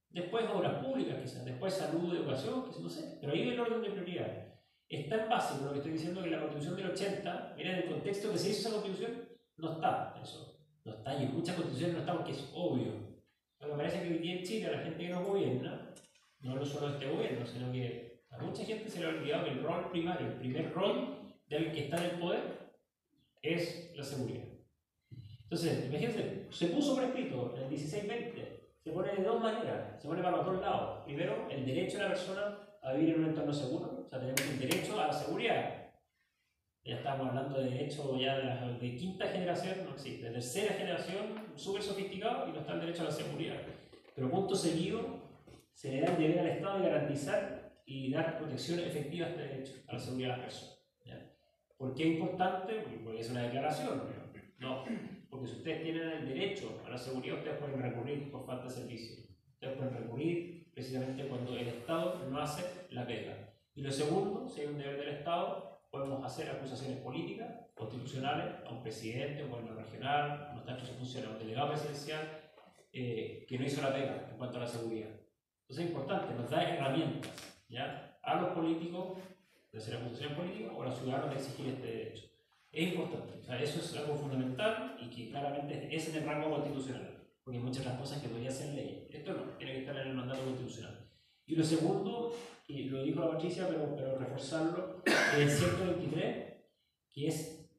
después obras públicas quizás, después salud, educación, quizás, no sé, pero ahí hay el orden de prioridades. Es tan básico lo que estoy diciendo que la Constitución del ochenta, mira, en el contexto que se hizo esa Constitución, no está eso, no está, y en muchas constituciones no está porque es obvio. Pero me parece que hoy día en Chile, a la gente que nos gobierna, no lo solo este gobierno, sino que a mucha gente se le ha olvidado que el rol primario, el primer rol del que está en el poder, es la seguridad. Entonces, imagínense, se puso por escrito en el dieciséis veinte, se pone de dos maneras, se pone para los dos lados. Primero, el derecho de la persona a vivir en un entorno seguro, o sea, tenemos el derecho a la seguridad. Ya estamos hablando de derecho ya de, la, de quinta generación, no existe, de tercera generación, súper sofisticado, y no está el derecho a la seguridad. Pero punto seguido, se le da el deber al Estado de garantizar y dar protección efectiva a este derecho, a la seguridad de las personas. ¿Ya? ¿Por qué es importante? Porque es una declaración. No, porque si ustedes tienen el derecho a la seguridad, ustedes pueden recurrir por falta de servicio. Ustedes pueden recurrir precisamente cuando el Estado no hace la pega. Y lo segundo, si hay un deber del Estado, podemos hacer acusaciones políticas, constitucionales, a un presidente, un gobierno regional, no tanto se funciona, un delegado presidencial eh, que no hizo la pega en cuanto a la seguridad. Entonces es importante, nos da herramientas, ¿ya?, a los políticos de hacer acusaciones políticas o a los ciudadanos de exigir este derecho. Es importante, o sea, eso es algo fundamental y que claramente es en el rango constitucional, porque hay muchas otras cosas que podrían ser ley. Esto no, tiene que estar en el mandato constitucional. Y lo segundo, y lo dijo la Patricia, pero, pero reforzarlo, es el ciento veintitrés, que es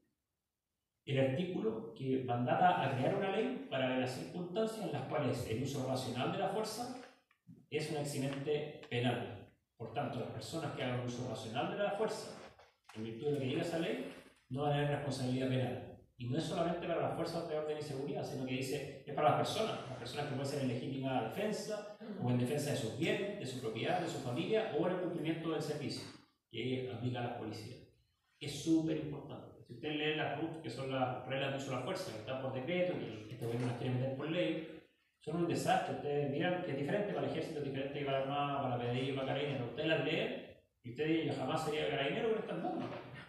el artículo que mandata a crear una ley para las circunstancias en las cuales el uso racional de la fuerza es un accidente penal. Por tanto, las personas que hagan uso racional de la fuerza, en virtud de lo que diga esa ley, no van a tener responsabilidad penal. Y no es solamente para las fuerzas de orden y seguridad, sino que dice, es para las personas, las personas que pueden ser en legítima defensa, o en defensa de sus bienes, de su propiedad, de su familia, o en el cumplimiento del servicio. Y ahí aplica a las policías. Es súper importante. Si ustedes leen las R U T, que son las reglas de uso de la fuerza, que están por decreto, que este gobierno las quiere meter por ley, son un desastre. Ustedes miran que es diferente para el ejército, es diferente que para la armada, para la P D I y para Carabineros. Ustedes las leen y ustedes dicen, yo jamás sería carabinero con estas normas.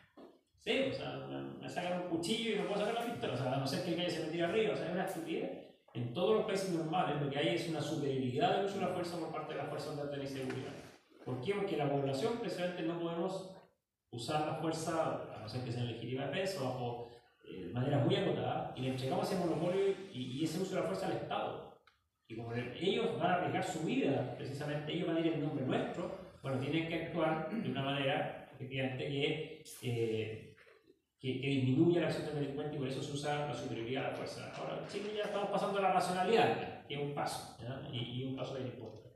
Sí, o sea, me sacan un cuchillo y no puedo sacar la pistola, o sea, a no ser que el calle se me tire arriba, o sea, es una estupidez. En todos los países normales lo que hay es una superioridad del uso de la fuerza por parte de las fuerzas de orden y seguridad. ¿Por qué? Porque la población precisamente no podemos usar la fuerza, a no ser que sea en legítima defensa, bajo eh, manera muy acotada, y le entregamos ese monopolio y, y ese uso de la fuerza al Estado. Y como ellos van a arriesgar su vida, precisamente ellos van a ir en nombre nuestro, bueno, tienen que actuar de una manera, efectivamente, que... Eh, Que, que disminuya la acción del delincuente y por eso se usa la superioridad de la fuerza. Ahora, en Chile ya estamos pasando a la racionalidad, que es un paso, y, y un paso bien importante.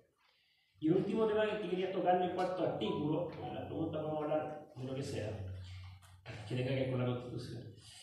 Y el último tema que quería tocar en el cuarto artículo, en la pregunta podemos hablar de lo que sea, que tenga que ver con la Constitución,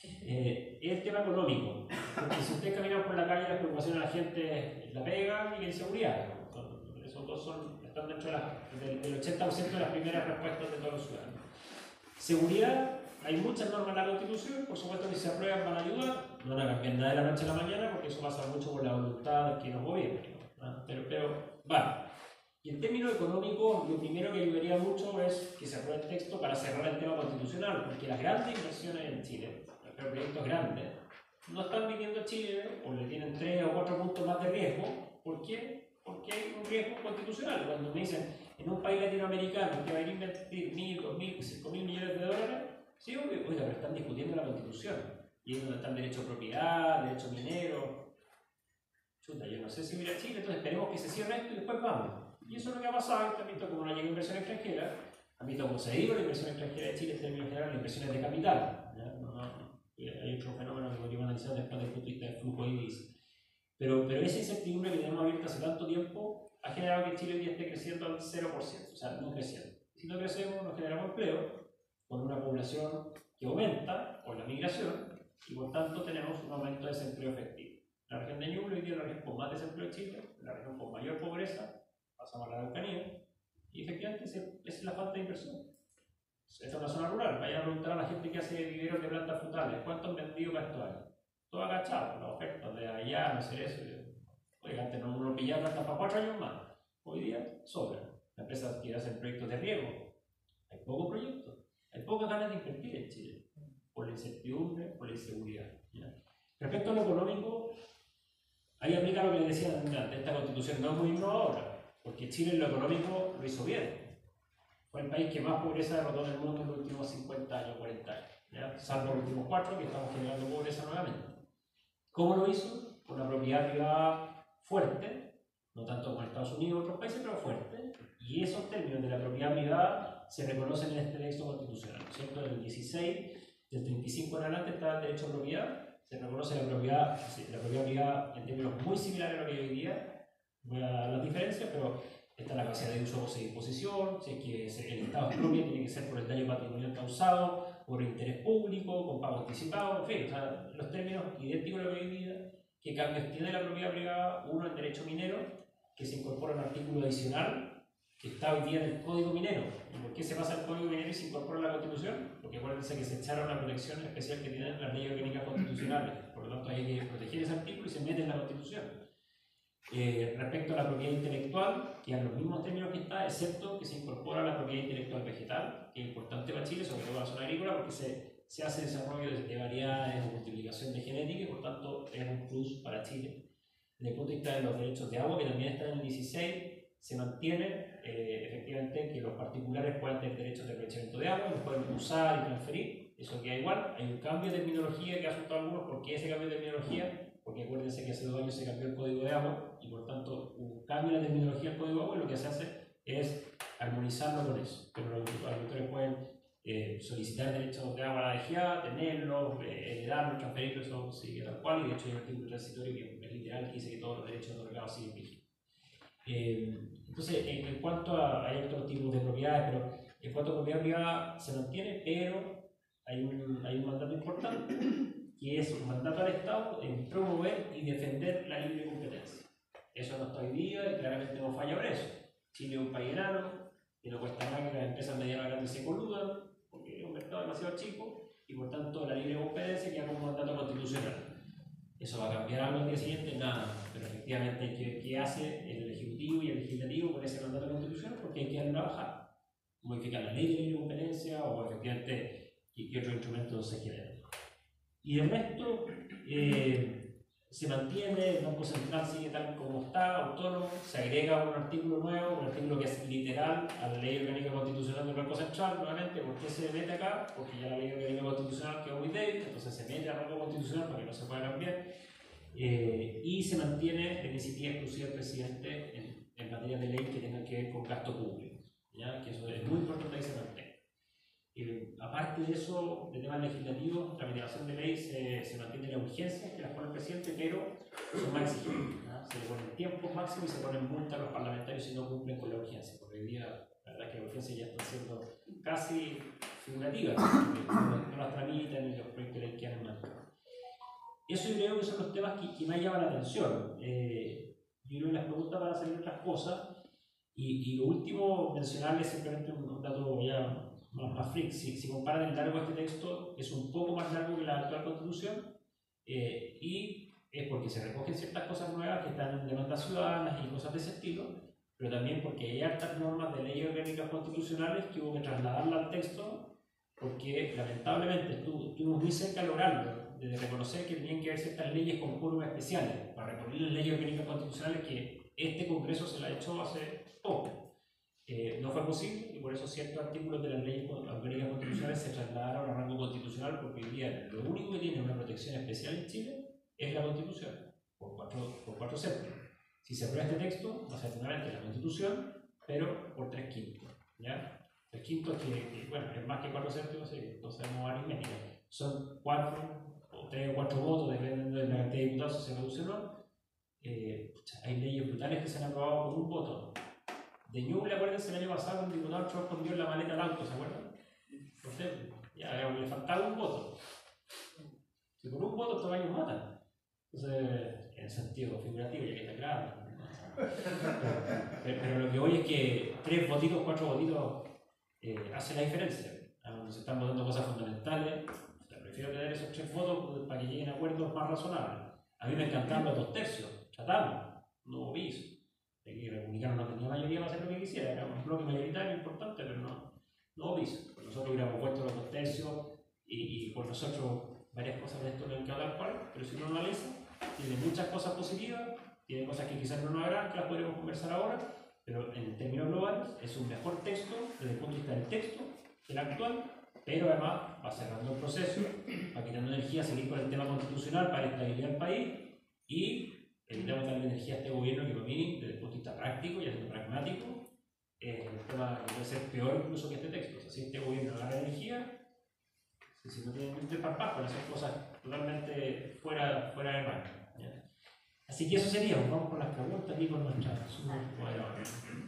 eh, es el tema económico. Porque si ustedes caminan por la calle, las preocupaciones de la gente es la pega y la inseguridad. ¿No? Esos dos son, están dentro de la, del, del ochenta por ciento de las primeras respuestas de todos los ciudadanos. Seguridad. Hay muchas normas en la Constitución, por supuesto que si se aprueban van a ayudar, no van a cambiar nada de la noche a la mañana porque eso pasa mucho por la voluntad de quien nos gobierna, ¿no? pero, pero vale. Y en términos económicos, lo primero que ayudaría mucho es que se apruebe el texto para cerrar el tema constitucional, porque las grandes inversiones en Chile, los proyectos grandes, no están viniendo a Chile o le tienen tres o cuatro puntos más de riesgo. ¿Por qué? Porque hay un riesgo constitucional. Cuando me dicen, en un país latinoamericano que va a ir a invertir mil, dos mil, cinco mil millones de dólares, sí, oiga, pero están discutiendo la Constitución. Y es donde está el derecho a propiedad, derecho minero. Chuta, yo no sé si ir a Chile, entonces esperemos que se cierre esto y después vamos. Y eso es lo que ha pasado. Han visto cómo no llega inversión extranjera, han visto cómo se ha ido la inversión extranjera de Chile en términos generales, las inversiones de capital. ¿Ya? No, no, hay otro fenómeno que podríamos analizar después desde el punto de vista del flujo de divisas. Pero, pero esa incertidumbre que tenemos abierta hace tanto tiempo ha generado que Chile hoy día esté creciendo al cero por ciento, o sea, no creciendo. Si no crecemos, no generamos empleo, con una población que aumenta por la migración y por tanto tenemos un aumento de desempleo efectivo. La región de Ñuble hoy día es la región con más desempleo de Chile, la región con mayor pobreza, pasamos a la Araucanía, y efectivamente esa es la falta de inversión. Esta es una zona rural, vayan a preguntar a la gente que hace viveros de plantas frutales, ¿cuánto han vendido para estos años? Todo agachado, las ofertas de allá, no sé eso. Oiga, antes no uno pillaba plantas para cuatro años más, hoy día sobra. Las empresas que hacen proyectos de riego, hay pocos proyectos. Hay pocas ganas de invertir en Chile, por la incertidumbre, por la inseguridad. ¿Ya? Respecto a lo económico, ahí aplica lo que les decía antes, esta constitución no es muy innovadora. porque Chile en lo económico lo hizo bien. Fue el país que más pobreza derrotó en el mundo en los últimos cincuenta años, cuarenta años, ¿ya? Salvo los últimos cuatro, que estamos generando pobreza nuevamente. ¿Cómo lo hizo? Con una propiedad privada fuerte, no tanto como en Estados Unidos u otros países, pero fuerte. Y esos términos de la propiedad privada se reconocen en este texto constitucional, ¿cierto? Del dieciséis, del treinta y cinco en adelante está el derecho a propiedad, se reconoce la propiedad, la propiedad privada en términos muy similares a lo que hay hoy día. Voy a dar las diferencias, pero está la capacidad de uso, goce y disposición, si es que el Estado expropia, tiene que ser por el daño patrimonial causado, por interés público, con pago anticipado, en fin, o sea, los términos idénticos a lo que hay hoy día. ¿Qué cambios tiene la propiedad privada? Uno, el derecho minero, que se incorpora un artículo adicional que está hoy día en el Código Minero. ¿Y por qué se pasa el Código Minero y se incorpora en la Constitución? Porque acuérdense que se echaron la protección especial que tienen las leyes orgánicas constitucionales. Por lo tanto, hay que proteger ese artículo y se mete en la Constitución. Eh, respecto a la propiedad intelectual, que en los mismos términos que está, excepto que se incorpora la propiedad intelectual vegetal, que es importante para Chile, sobre todo para la zona agrícola, porque se, se hace desarrollo de, de variedades o multiplicación de genética y por tanto es un plus para Chile. Desde el punto de vista de los derechos de agua, que también están en el dieciséis, se mantiene eh, efectivamente que los particulares puedan tener derechos de aprovechamiento de agua, los pueden usar y transferir, eso queda igual. Hay un cambio de terminología que ha asustado a algunos. ¿Por qué ese cambio de terminología? Porque acuérdense que hace dos años se cambió el código de agua y por tanto un cambio en la terminología del código de agua y lo que se hace es armonizarlo con eso. Pero los agricultores pueden eh, solicitar derechos de agua a la D G A, tenerlos, eh, heredarlos, transferirlos, eso sigue tal cual, y de hecho hay un artículo transitorio que es literal que dice que todos los derechos otorgados siguen vigentes. Eh, entonces, en, en cuanto a, hay otros tipos de propiedades, pero en cuanto a propiedad privada se mantiene, pero hay un, hay un mandato importante, que es un mandato al Estado en promover y defender la libre competencia. Eso no está hoy día y claramente no falla por eso. Chile es un país enano, y no cuesta nada que las empresas medianas grandes se coludan, porque es un mercado demasiado chico, y por tanto la libre competencia queda como un mandato constitucional. ¿Eso va a cambiar algo al día siguiente? Nada, pero efectivamente, ¿qué, qué hace el Ejecutivo y el Legislativo con ese mandato constitucional? Porque hay que trabajar, modificar la ley de libre competencia o efectivamente qué otro instrumento se genera. Y el resto eh, se mantiene, el Banco Central sigue tal como está, autónomo, se agrega un artículo nuevo, un artículo que es literal a la ley orgánica constitucional del Banco Central, nuevamente. ¿Por qué se mete acá? Porque ya la ley orgánica constitucional quedó muy débil, entonces se mete al rango constitucional para que no se pueda cambiar. Eh, y se mantiene la iniciativa exclusiva del presidente en, en materia de ley que tengan que ver con gasto público, ¿ya? Que eso es muy importante que se mantenga. Eh, aparte de eso, de temas legislativos, la tramitación de ley se, se mantiene la urgencia que las pone el presidente, pero son más exigentes, ¿no? Se le ponen tiempos máximos y se ponen multas a los parlamentarios si no cumplen con la urgencia, porque hoy día la verdad es que las urgencias ya están siendo casi figurativas, no, no las tramitan y los proyectos de ley quedan mal. Eso yo creo que son los temas que, que más llaman la atención. Eh, yo creo que las preguntas van a salir otras cosas, y, y lo último, mencionarles simplemente un, un dato ya más, más freak. Si, si comparan el largo de este texto, es un poco más largo que la actual Constitución, eh, y es porque se recogen ciertas cosas nuevas que están en demandas ciudadanas y cosas de ese estilo, pero también porque hay hartas normas de leyes orgánicas constitucionales que hubo que trasladarlas al texto, porque lamentablemente estuvimos muy cerca de lograrlo, de reconocer que tenían que haber ciertas leyes con quórum especiales para reponer las leyes orgánicas constitucionales que este Congreso se la ha hecho hace poco. Eh, no fue posible y por eso ciertos artículos de las leyes orgánicas constitucionales se trasladaron a rango constitucional, porque hoy día lo único que tiene una protección especial en Chile es la Constitución, por cuatro, por cuatro séptimos. Si se aprueba este texto, va a ser nuevamente la Constitución, pero por tres quintos. ¿Ya? Tres quintos que, que, bueno, es más que cuatro séptimos, sí, entonces sabemos aritmética. Son cuatro o tres o cuatro votos, dependiendo de la cantidad de diputados, si se reduce o no. Eh, hay leyes brutales que se han aprobado con un voto. De Ñuble, acuérdense, el año pasado un diputado se respondió en la maleta al auto, ¿se acuerdan? Entonces, ya le faltaba un voto. Si por un voto estos años matan. Entonces, en sentido figurativo, ya que está claro. Pero, pero lo que voy es que tres votitos, cuatro votitos eh, hacen la diferencia. Cuando se están votando cosas fundamentales, o sea, prefiero tener esos tres votos para que lleguen a acuerdos más razonables. A mí me encantaban los dos tercios, tratamos, no hubo piso. El republicano no tenía mayoría para hacer lo que quisiera, era un bloque mayoritario importante, pero no, no hubo piso. Nosotros hubiéramos puesto los dos tercios y, y por nosotros varias cosas de esto no han quedado tal cual, pero si uno analiza, tiene muchas cosas positivas, tiene cosas que quizás no nos agradan, que las podremos conversar ahora, pero en términos globales es un mejor texto desde el punto de vista del texto, el actual, pero además va cerrando el proceso, va quitando energía, seguir con el tema constitucional para la estabilidad del país y evitamos darle energía a este gobierno que para mí, desde el punto de vista práctico y siendo pragmático, es un tema que puede ser peor incluso que este texto. O sea, si este gobierno agarra energía, si no tiene mente para pueden hacer cosas totalmente fuera, fuera de mano. ¿Ya? Así que eso sería, vamos con las preguntas y con nuestra super moderadora.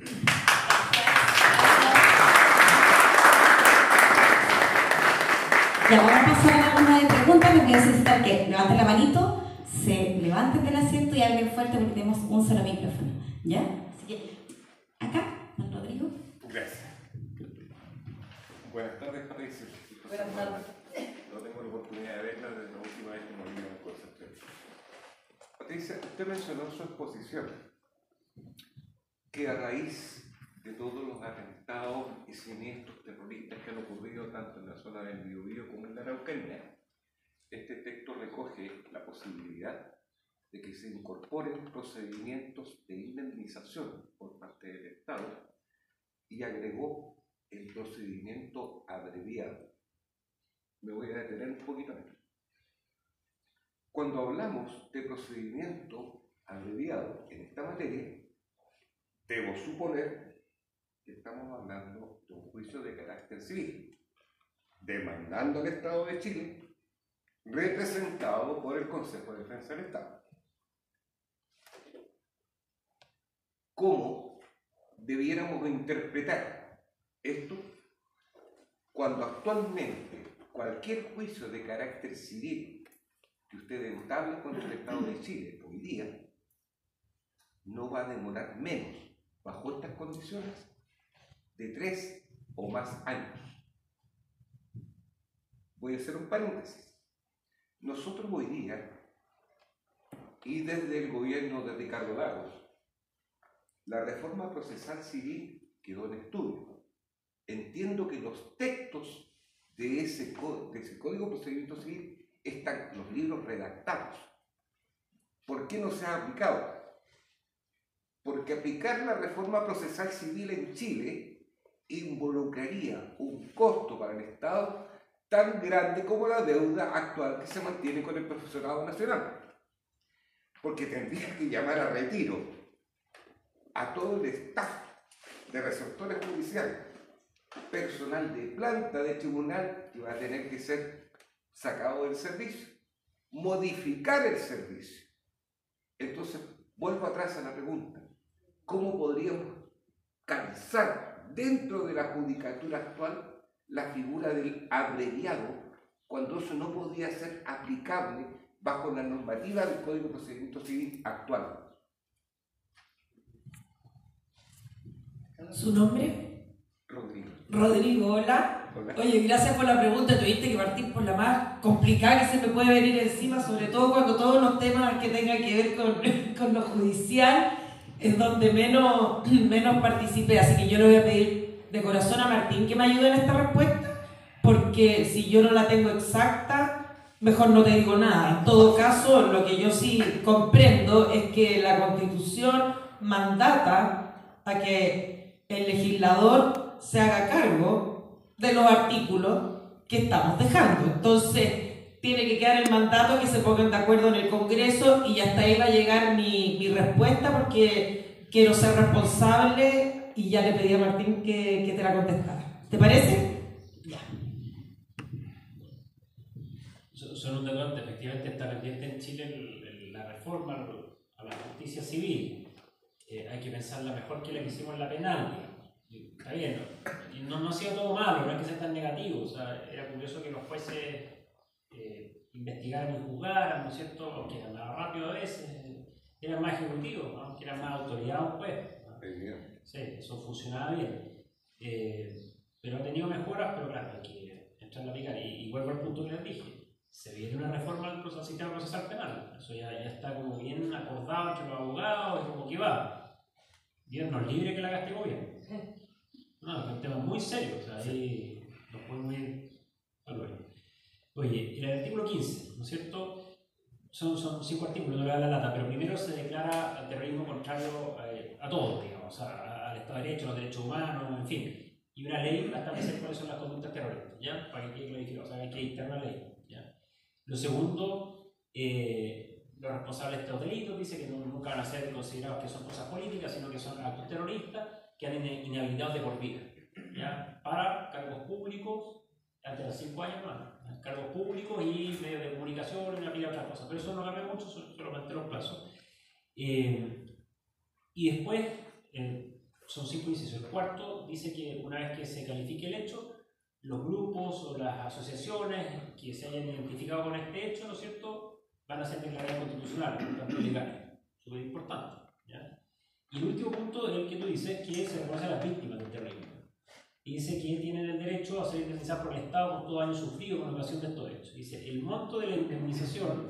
Ya, vamos a pasar a la ronda de preguntas. Les voy a solicitar que levanten la manito, se levanten del asiento y hablen fuerte porque tenemos un solo micrófono. ¿Ya? Así que, acá, don Rodrigo. Gracias. Buenas tardes, Patricia. Buenas tardes. No tengo la oportunidad de verla desde la última vez que nos vimos en Concepción. Patricia, usted mencionó en su exposición que a raíz de todos los atentados y siniestros terroristas que han ocurrido tanto en la zona del Biobío como en la Araucanía, este texto recoge la posibilidad de que se incorporen procedimientos de indemnización por parte del Estado y agregó el procedimiento abreviado. Me voy a detener un poquito en esto. Cuando hablamos de procedimiento abreviado en esta materia, debo suponer que estamos hablando de un juicio de carácter civil, demandando al Estado de Chile, representado por el Consejo de Defensa del Estado. ¿Cómo debiéramos interpretar esto cuando actualmente cualquier juicio de carácter civil que usted entable contra el Estado de Chile hoy día no va a demorar menos, bajo estas condiciones, de tres o más años? Voy a hacer un paréntesis. Nosotros hoy día, y desde el gobierno de Ricardo Lagos, la reforma procesal civil quedó en estudio. Entiendo que los textos de ese, de ese Código de Procedimiento Civil están los libros redactados. ¿Por qué no se ha aplicado? Porque aplicar la reforma procesal civil en Chile involucraría un costo para el Estado tan grande como la deuda actual que se mantiene con el profesorado nacional. Porque tendría que llamar a retiro a todo el staff de receptores judiciales, personal de planta de tribunal que va a tener que ser sacado del servicio, modificar el servicio. Entonces, vuelvo atrás a la pregunta. ¿Cómo podríamos calzar dentro de la judicatura actual la figura del abreviado cuando eso no podía ser aplicable bajo la normativa del Código de Procedimiento Civil actual? ¿Su nombre? Rodrigo. Rodrigo, hola. Hola. Oye, gracias por la pregunta. Tuviste que partir por la más complicada que se me puede venir encima, sobre todo cuando todos los temas que tengan que ver con, con lo judicial es donde menos, menos participé. Así que yo le voy a pedir de corazón a Martín que me ayude en esta respuesta, porque si yo no la tengo exacta, mejor no te digo nada. En todo caso, lo que yo sí comprendo es que la Constitución mandata a que el legislador se haga cargo de los artículos que estamos dejando. Entonces, tiene que quedar el mandato, que se pongan de acuerdo en el Congreso, y hasta ahí va a llegar mi, mi respuesta, porque quiero ser responsable y ya le pedí a Martín que, que te la contestara. ¿Te parece? Ya. Son un debate, efectivamente está pendiente en Chile el, el, la reforma a la justicia civil. Eh, hay que pensarla mejor que la que hicimos en la penal, digamos. Está bien, ¿no? No, no ha sido todo malo, no es que sea tan negativo. O sea, era curioso que los jueces eh, investigaran y juzgaran, ¿no es cierto? Aunque eran más rápido a veces, eran más ejecutivos, ¿no? Aunque eran más autoridad un juez, ¿no? Sí, eso funcionaba bien. Eh, pero ha tenido mejoras, pero claro, hay que entrar a picar. Y, y vuelvo al punto que les dije. Se viene una reforma al sistema procesal penal. Eso ya, ya está como bien acordado entre los abogados y como que va. Dios nos libre que la gastemos bien. No, es un tema muy serio. O sea, ahí nos podemos ir al lugar. Oye, en el artículo quince, ¿no es cierto? son, son cinco artículos, no le da la lata, pero primero se declara al terrorismo contrario eh, a todo, digamos, a, al Estado de Derecho, a los derechos humanos, en fin. Y una ley para establecer cuáles son las conductas terroristas, ¿ya? Para que quede clarificado, o sea, hay que dictar una ley, ¿ya? Lo segundo, eh, los responsables de estos delitos dice que no, nunca van a ser considerados que son cosas políticas, sino que son actos terroristas que han inhabilitados de por vida, ¿ya? Para cargos públicos, hasta los cinco años más, cargos públicos y medios de comunicación y una pila de otras cosas, pero eso no cambia mucho, solamente los plazos. Eh, y después, eh, son cinco incisos. El cuarto dice que una vez que se califique el hecho, los grupos o las asociaciones que se hayan identificado con este hecho, ¿no es cierto?, van a ser declaradas constitucionales, por tanto legales. Súper importante, ¿ya? Y el último punto es el que tú dices, que se reconoce a las víctimas del terrorismo. Y dice que tienen el derecho a ser indemnizados por el Estado por todo daño sufrido con ocasión de estos hechos. Dice, el monto de la indemnización,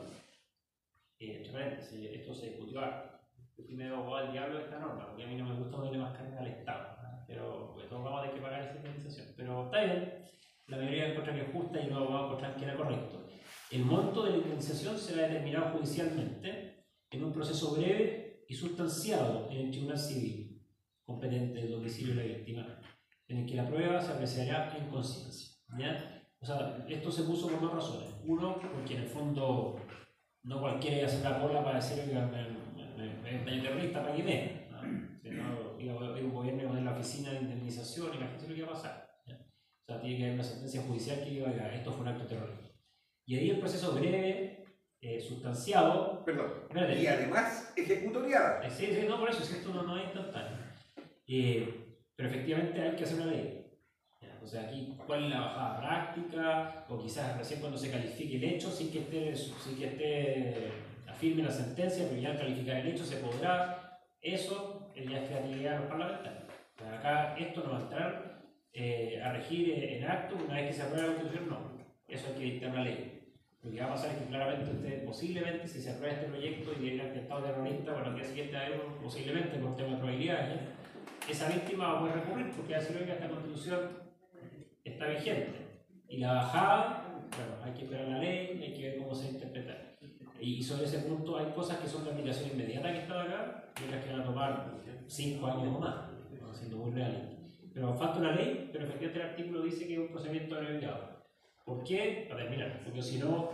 eh, entre paréntesis, esto se discutió harto. Yo primero abogado al diablo de esta norma, porque a mí no me gusta darle más carga al Estado, ¿no? Pero pues, todos vamos a tener que pagar esa indemnización. Pero está bien, la mayoría encuentra que es justa y los abogados encuentran que era correcto. El monto de la indemnización será determinado judicialmente en un proceso breve y sustanciado en el Tribunal Civil competente del domicilio de la víctima, en el que la prueba se apreciará en conciencia, ¿ya? O sea, esto se puso por dos razones. Uno, porque en el fondo no cualquiera iba a hacer la cola para decir que es terrorista para que me, ¿no? Si no, iba a haber un gobierno de la oficina de indemnización, imagínate lo que iba a pasar, ¿ya? O sea, tiene que haber una sentencia judicial que diga, oiga, esto fue un acto terrorista. Y ahí el proceso breve, eh, sustanciado. Perdón. Espérate, y además ejecutoriada. Eh, sí, sí, no, por eso, si esto no, no es instantáneo. Eh, pero efectivamente hay que hacer una ley. ¿Ya? O sea, aquí, ¿cuál es la bajada práctica? O quizás recién cuando se califique el hecho, sin que esté, sin que esté firme la sentencia, pero ya al calificar el hecho se podrá. Eso eh, ya es creatividad de los parlamentarios. O sea, acá esto no va a entrar eh, a regir en acto una vez que se apruebe la Constitución, no. Eso hay que dictar una ley. Lo que va a pasar es que claramente usted, posiblemente, si se aprueba este proyecto y viene el Estado terrorista, bueno, al día siguiente hay uno, posiblemente, por tema de probabilidades, ¿eh? Esa víctima va a poder recurrir porque va a decir que esta Constitución está vigente. Y la bajada, bueno, hay que esperar la ley, hay que ver cómo se interpreta. Y sobre ese punto hay cosas que son de aplicación inmediata que están acá, y otras que van a tomar cinco años o más, siendo muy reales. Pero falta una ley, pero efectivamente el artículo dice que es un procedimiento abreviado. ¿Por qué? Para terminar, porque si no,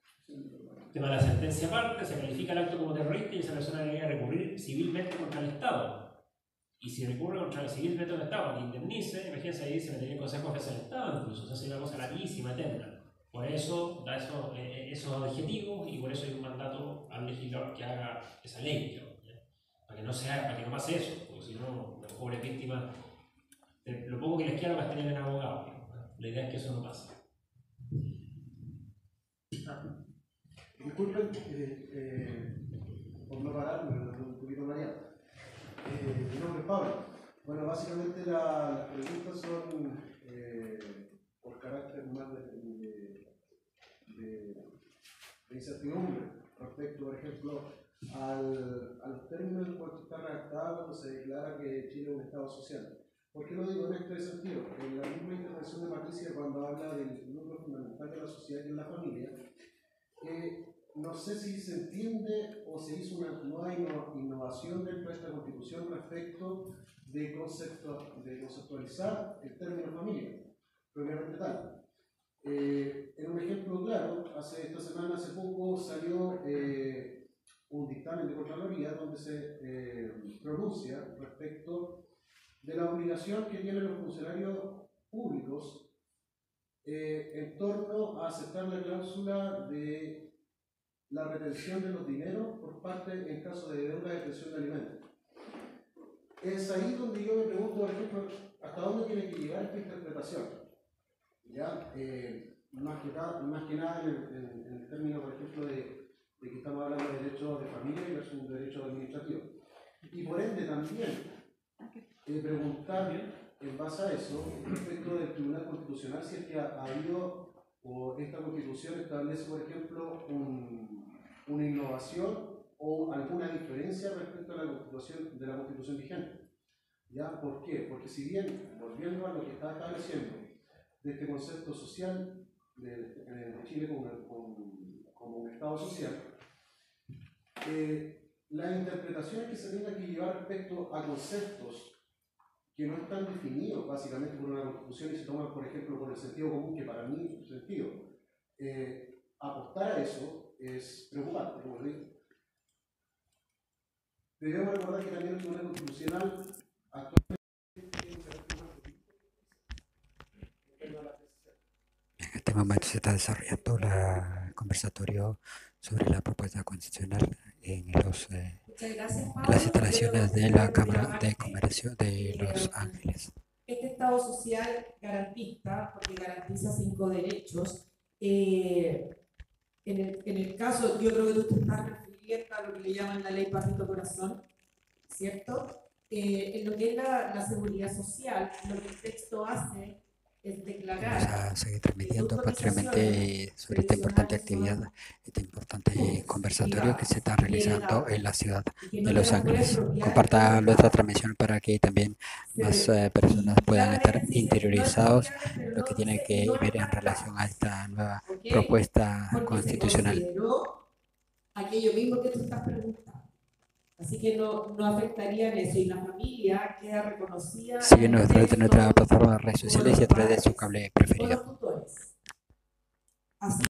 tema de la sentencia aparte, se califica el acto como terrorista y esa persona debería recurrir civilmente contra el Estado. Y si recurre contra el civilmente contra el Estado para que indemnice, imagínense ahí se metería en Consejo de Defensa del Estado incluso, o sea, sería una cosa larguísima, eterna. Por eso da esos, eh, esos objetivos y por eso hay un mandato al legislador que haga esa ley, ¿no? Para que no sea, para que no pase eso, porque si no, las pobres víctimas, lo poco que les queda va a tener en abogado, ¿no? La idea es que eso no pase. Disculpen eh, eh, por no pararme, un poquito mareado. Eh, mi nombre es Pablo. Bueno, básicamente la, las preguntas son eh, por carácter más de, de, de, de incertidumbre respecto, por ejemplo, al, a los términos en cuanto está redactado cuando se declara que Chile es un Estado social. ¿Por qué lo digo en este sentido? En la misma intervención de Patricia, cuando habla del núcleo fundamental de la sociedad, que es la familia, eh, no sé si se entiende o se hizo una nueva innovación dentro de esta Constitución respecto de, concepto, de conceptualizar el término familia, propiamente tal. Eh, en un ejemplo claro, hace esta semana, hace poco, salió eh, un dictamen de Contraloría donde se eh, pronuncia respecto de la obligación que tienen los funcionarios públicos eh, en torno a aceptar la cláusula de la retención de los dineros por parte en caso de deuda de pensión de alimentos. Es ahí donde yo me pregunto, por ejemplo, hasta dónde tiene que llegar esta interpretación. ¿Ya? Eh, más, que nada, más que nada en el, en, en el término, por ejemplo, de, de que estamos hablando de derechos de familia y versus un derecho administrativo. Y por ende también eh, preguntar en base a eso, respecto del Tribunal Constitucional, si es que ha, ha habido o esta Constitución establece, por ejemplo, un, una innovación o alguna diferencia respecto a la Constitución, de la Constitución vigente. ¿Ya? ¿Por qué? Porque si bien, volviendo a lo que está estableciendo de este concepto social de, de Chile como, como, como un Estado social, eh, las interpretaciones que se tengan que llevar respecto a conceptos que no están definidos básicamente por una constitución y se toman, por ejemplo, por el sentido común, que para mí es un sentido, eh, apostar a eso es preocupante, como digo. Debemos recordar que también el Tribunal Constitucional actualmente En este momento se está desarrollando la- el conversatorio sobre la propuesta constitucional en, los, eh, Muchas gracias, en Pablo. las instalaciones de la Cámara de Efectivamente, Comercio de eh, Los Ángeles. Este Estado social garantista, porque garantiza cinco derechos, eh, en, el, en el caso, yo creo que tú te estás refiriendo a lo que le llaman la ley Papito Corazón, ¿cierto? Eh, en lo que es la, la seguridad social, lo que el texto hace es Vamos declarar a seguir transmitiendo tus posteriormente sobre esta importante actividad, este importante conversatorio que se está realizando en la ciudad y que de no Los te la puedes Ángeles. apropiar Comparta por nuestra nada. transmisión para que también Se más ve- eh, personas y puedan estar claramente dice, interiorizados no es confiable, pero lo que no tiene dice, que no ver en está relación a claro, esta nueva ¿ok? propuesta Porque se constitucional. consideró aquello mismo que tú estás preguntando. Así que no, no afectaría en eso. Y la familia queda reconocida. Síguenos en a el través de texto nuestra plataforma de redes como sociales y a los través de su padres cable o preferido. los tutores. Así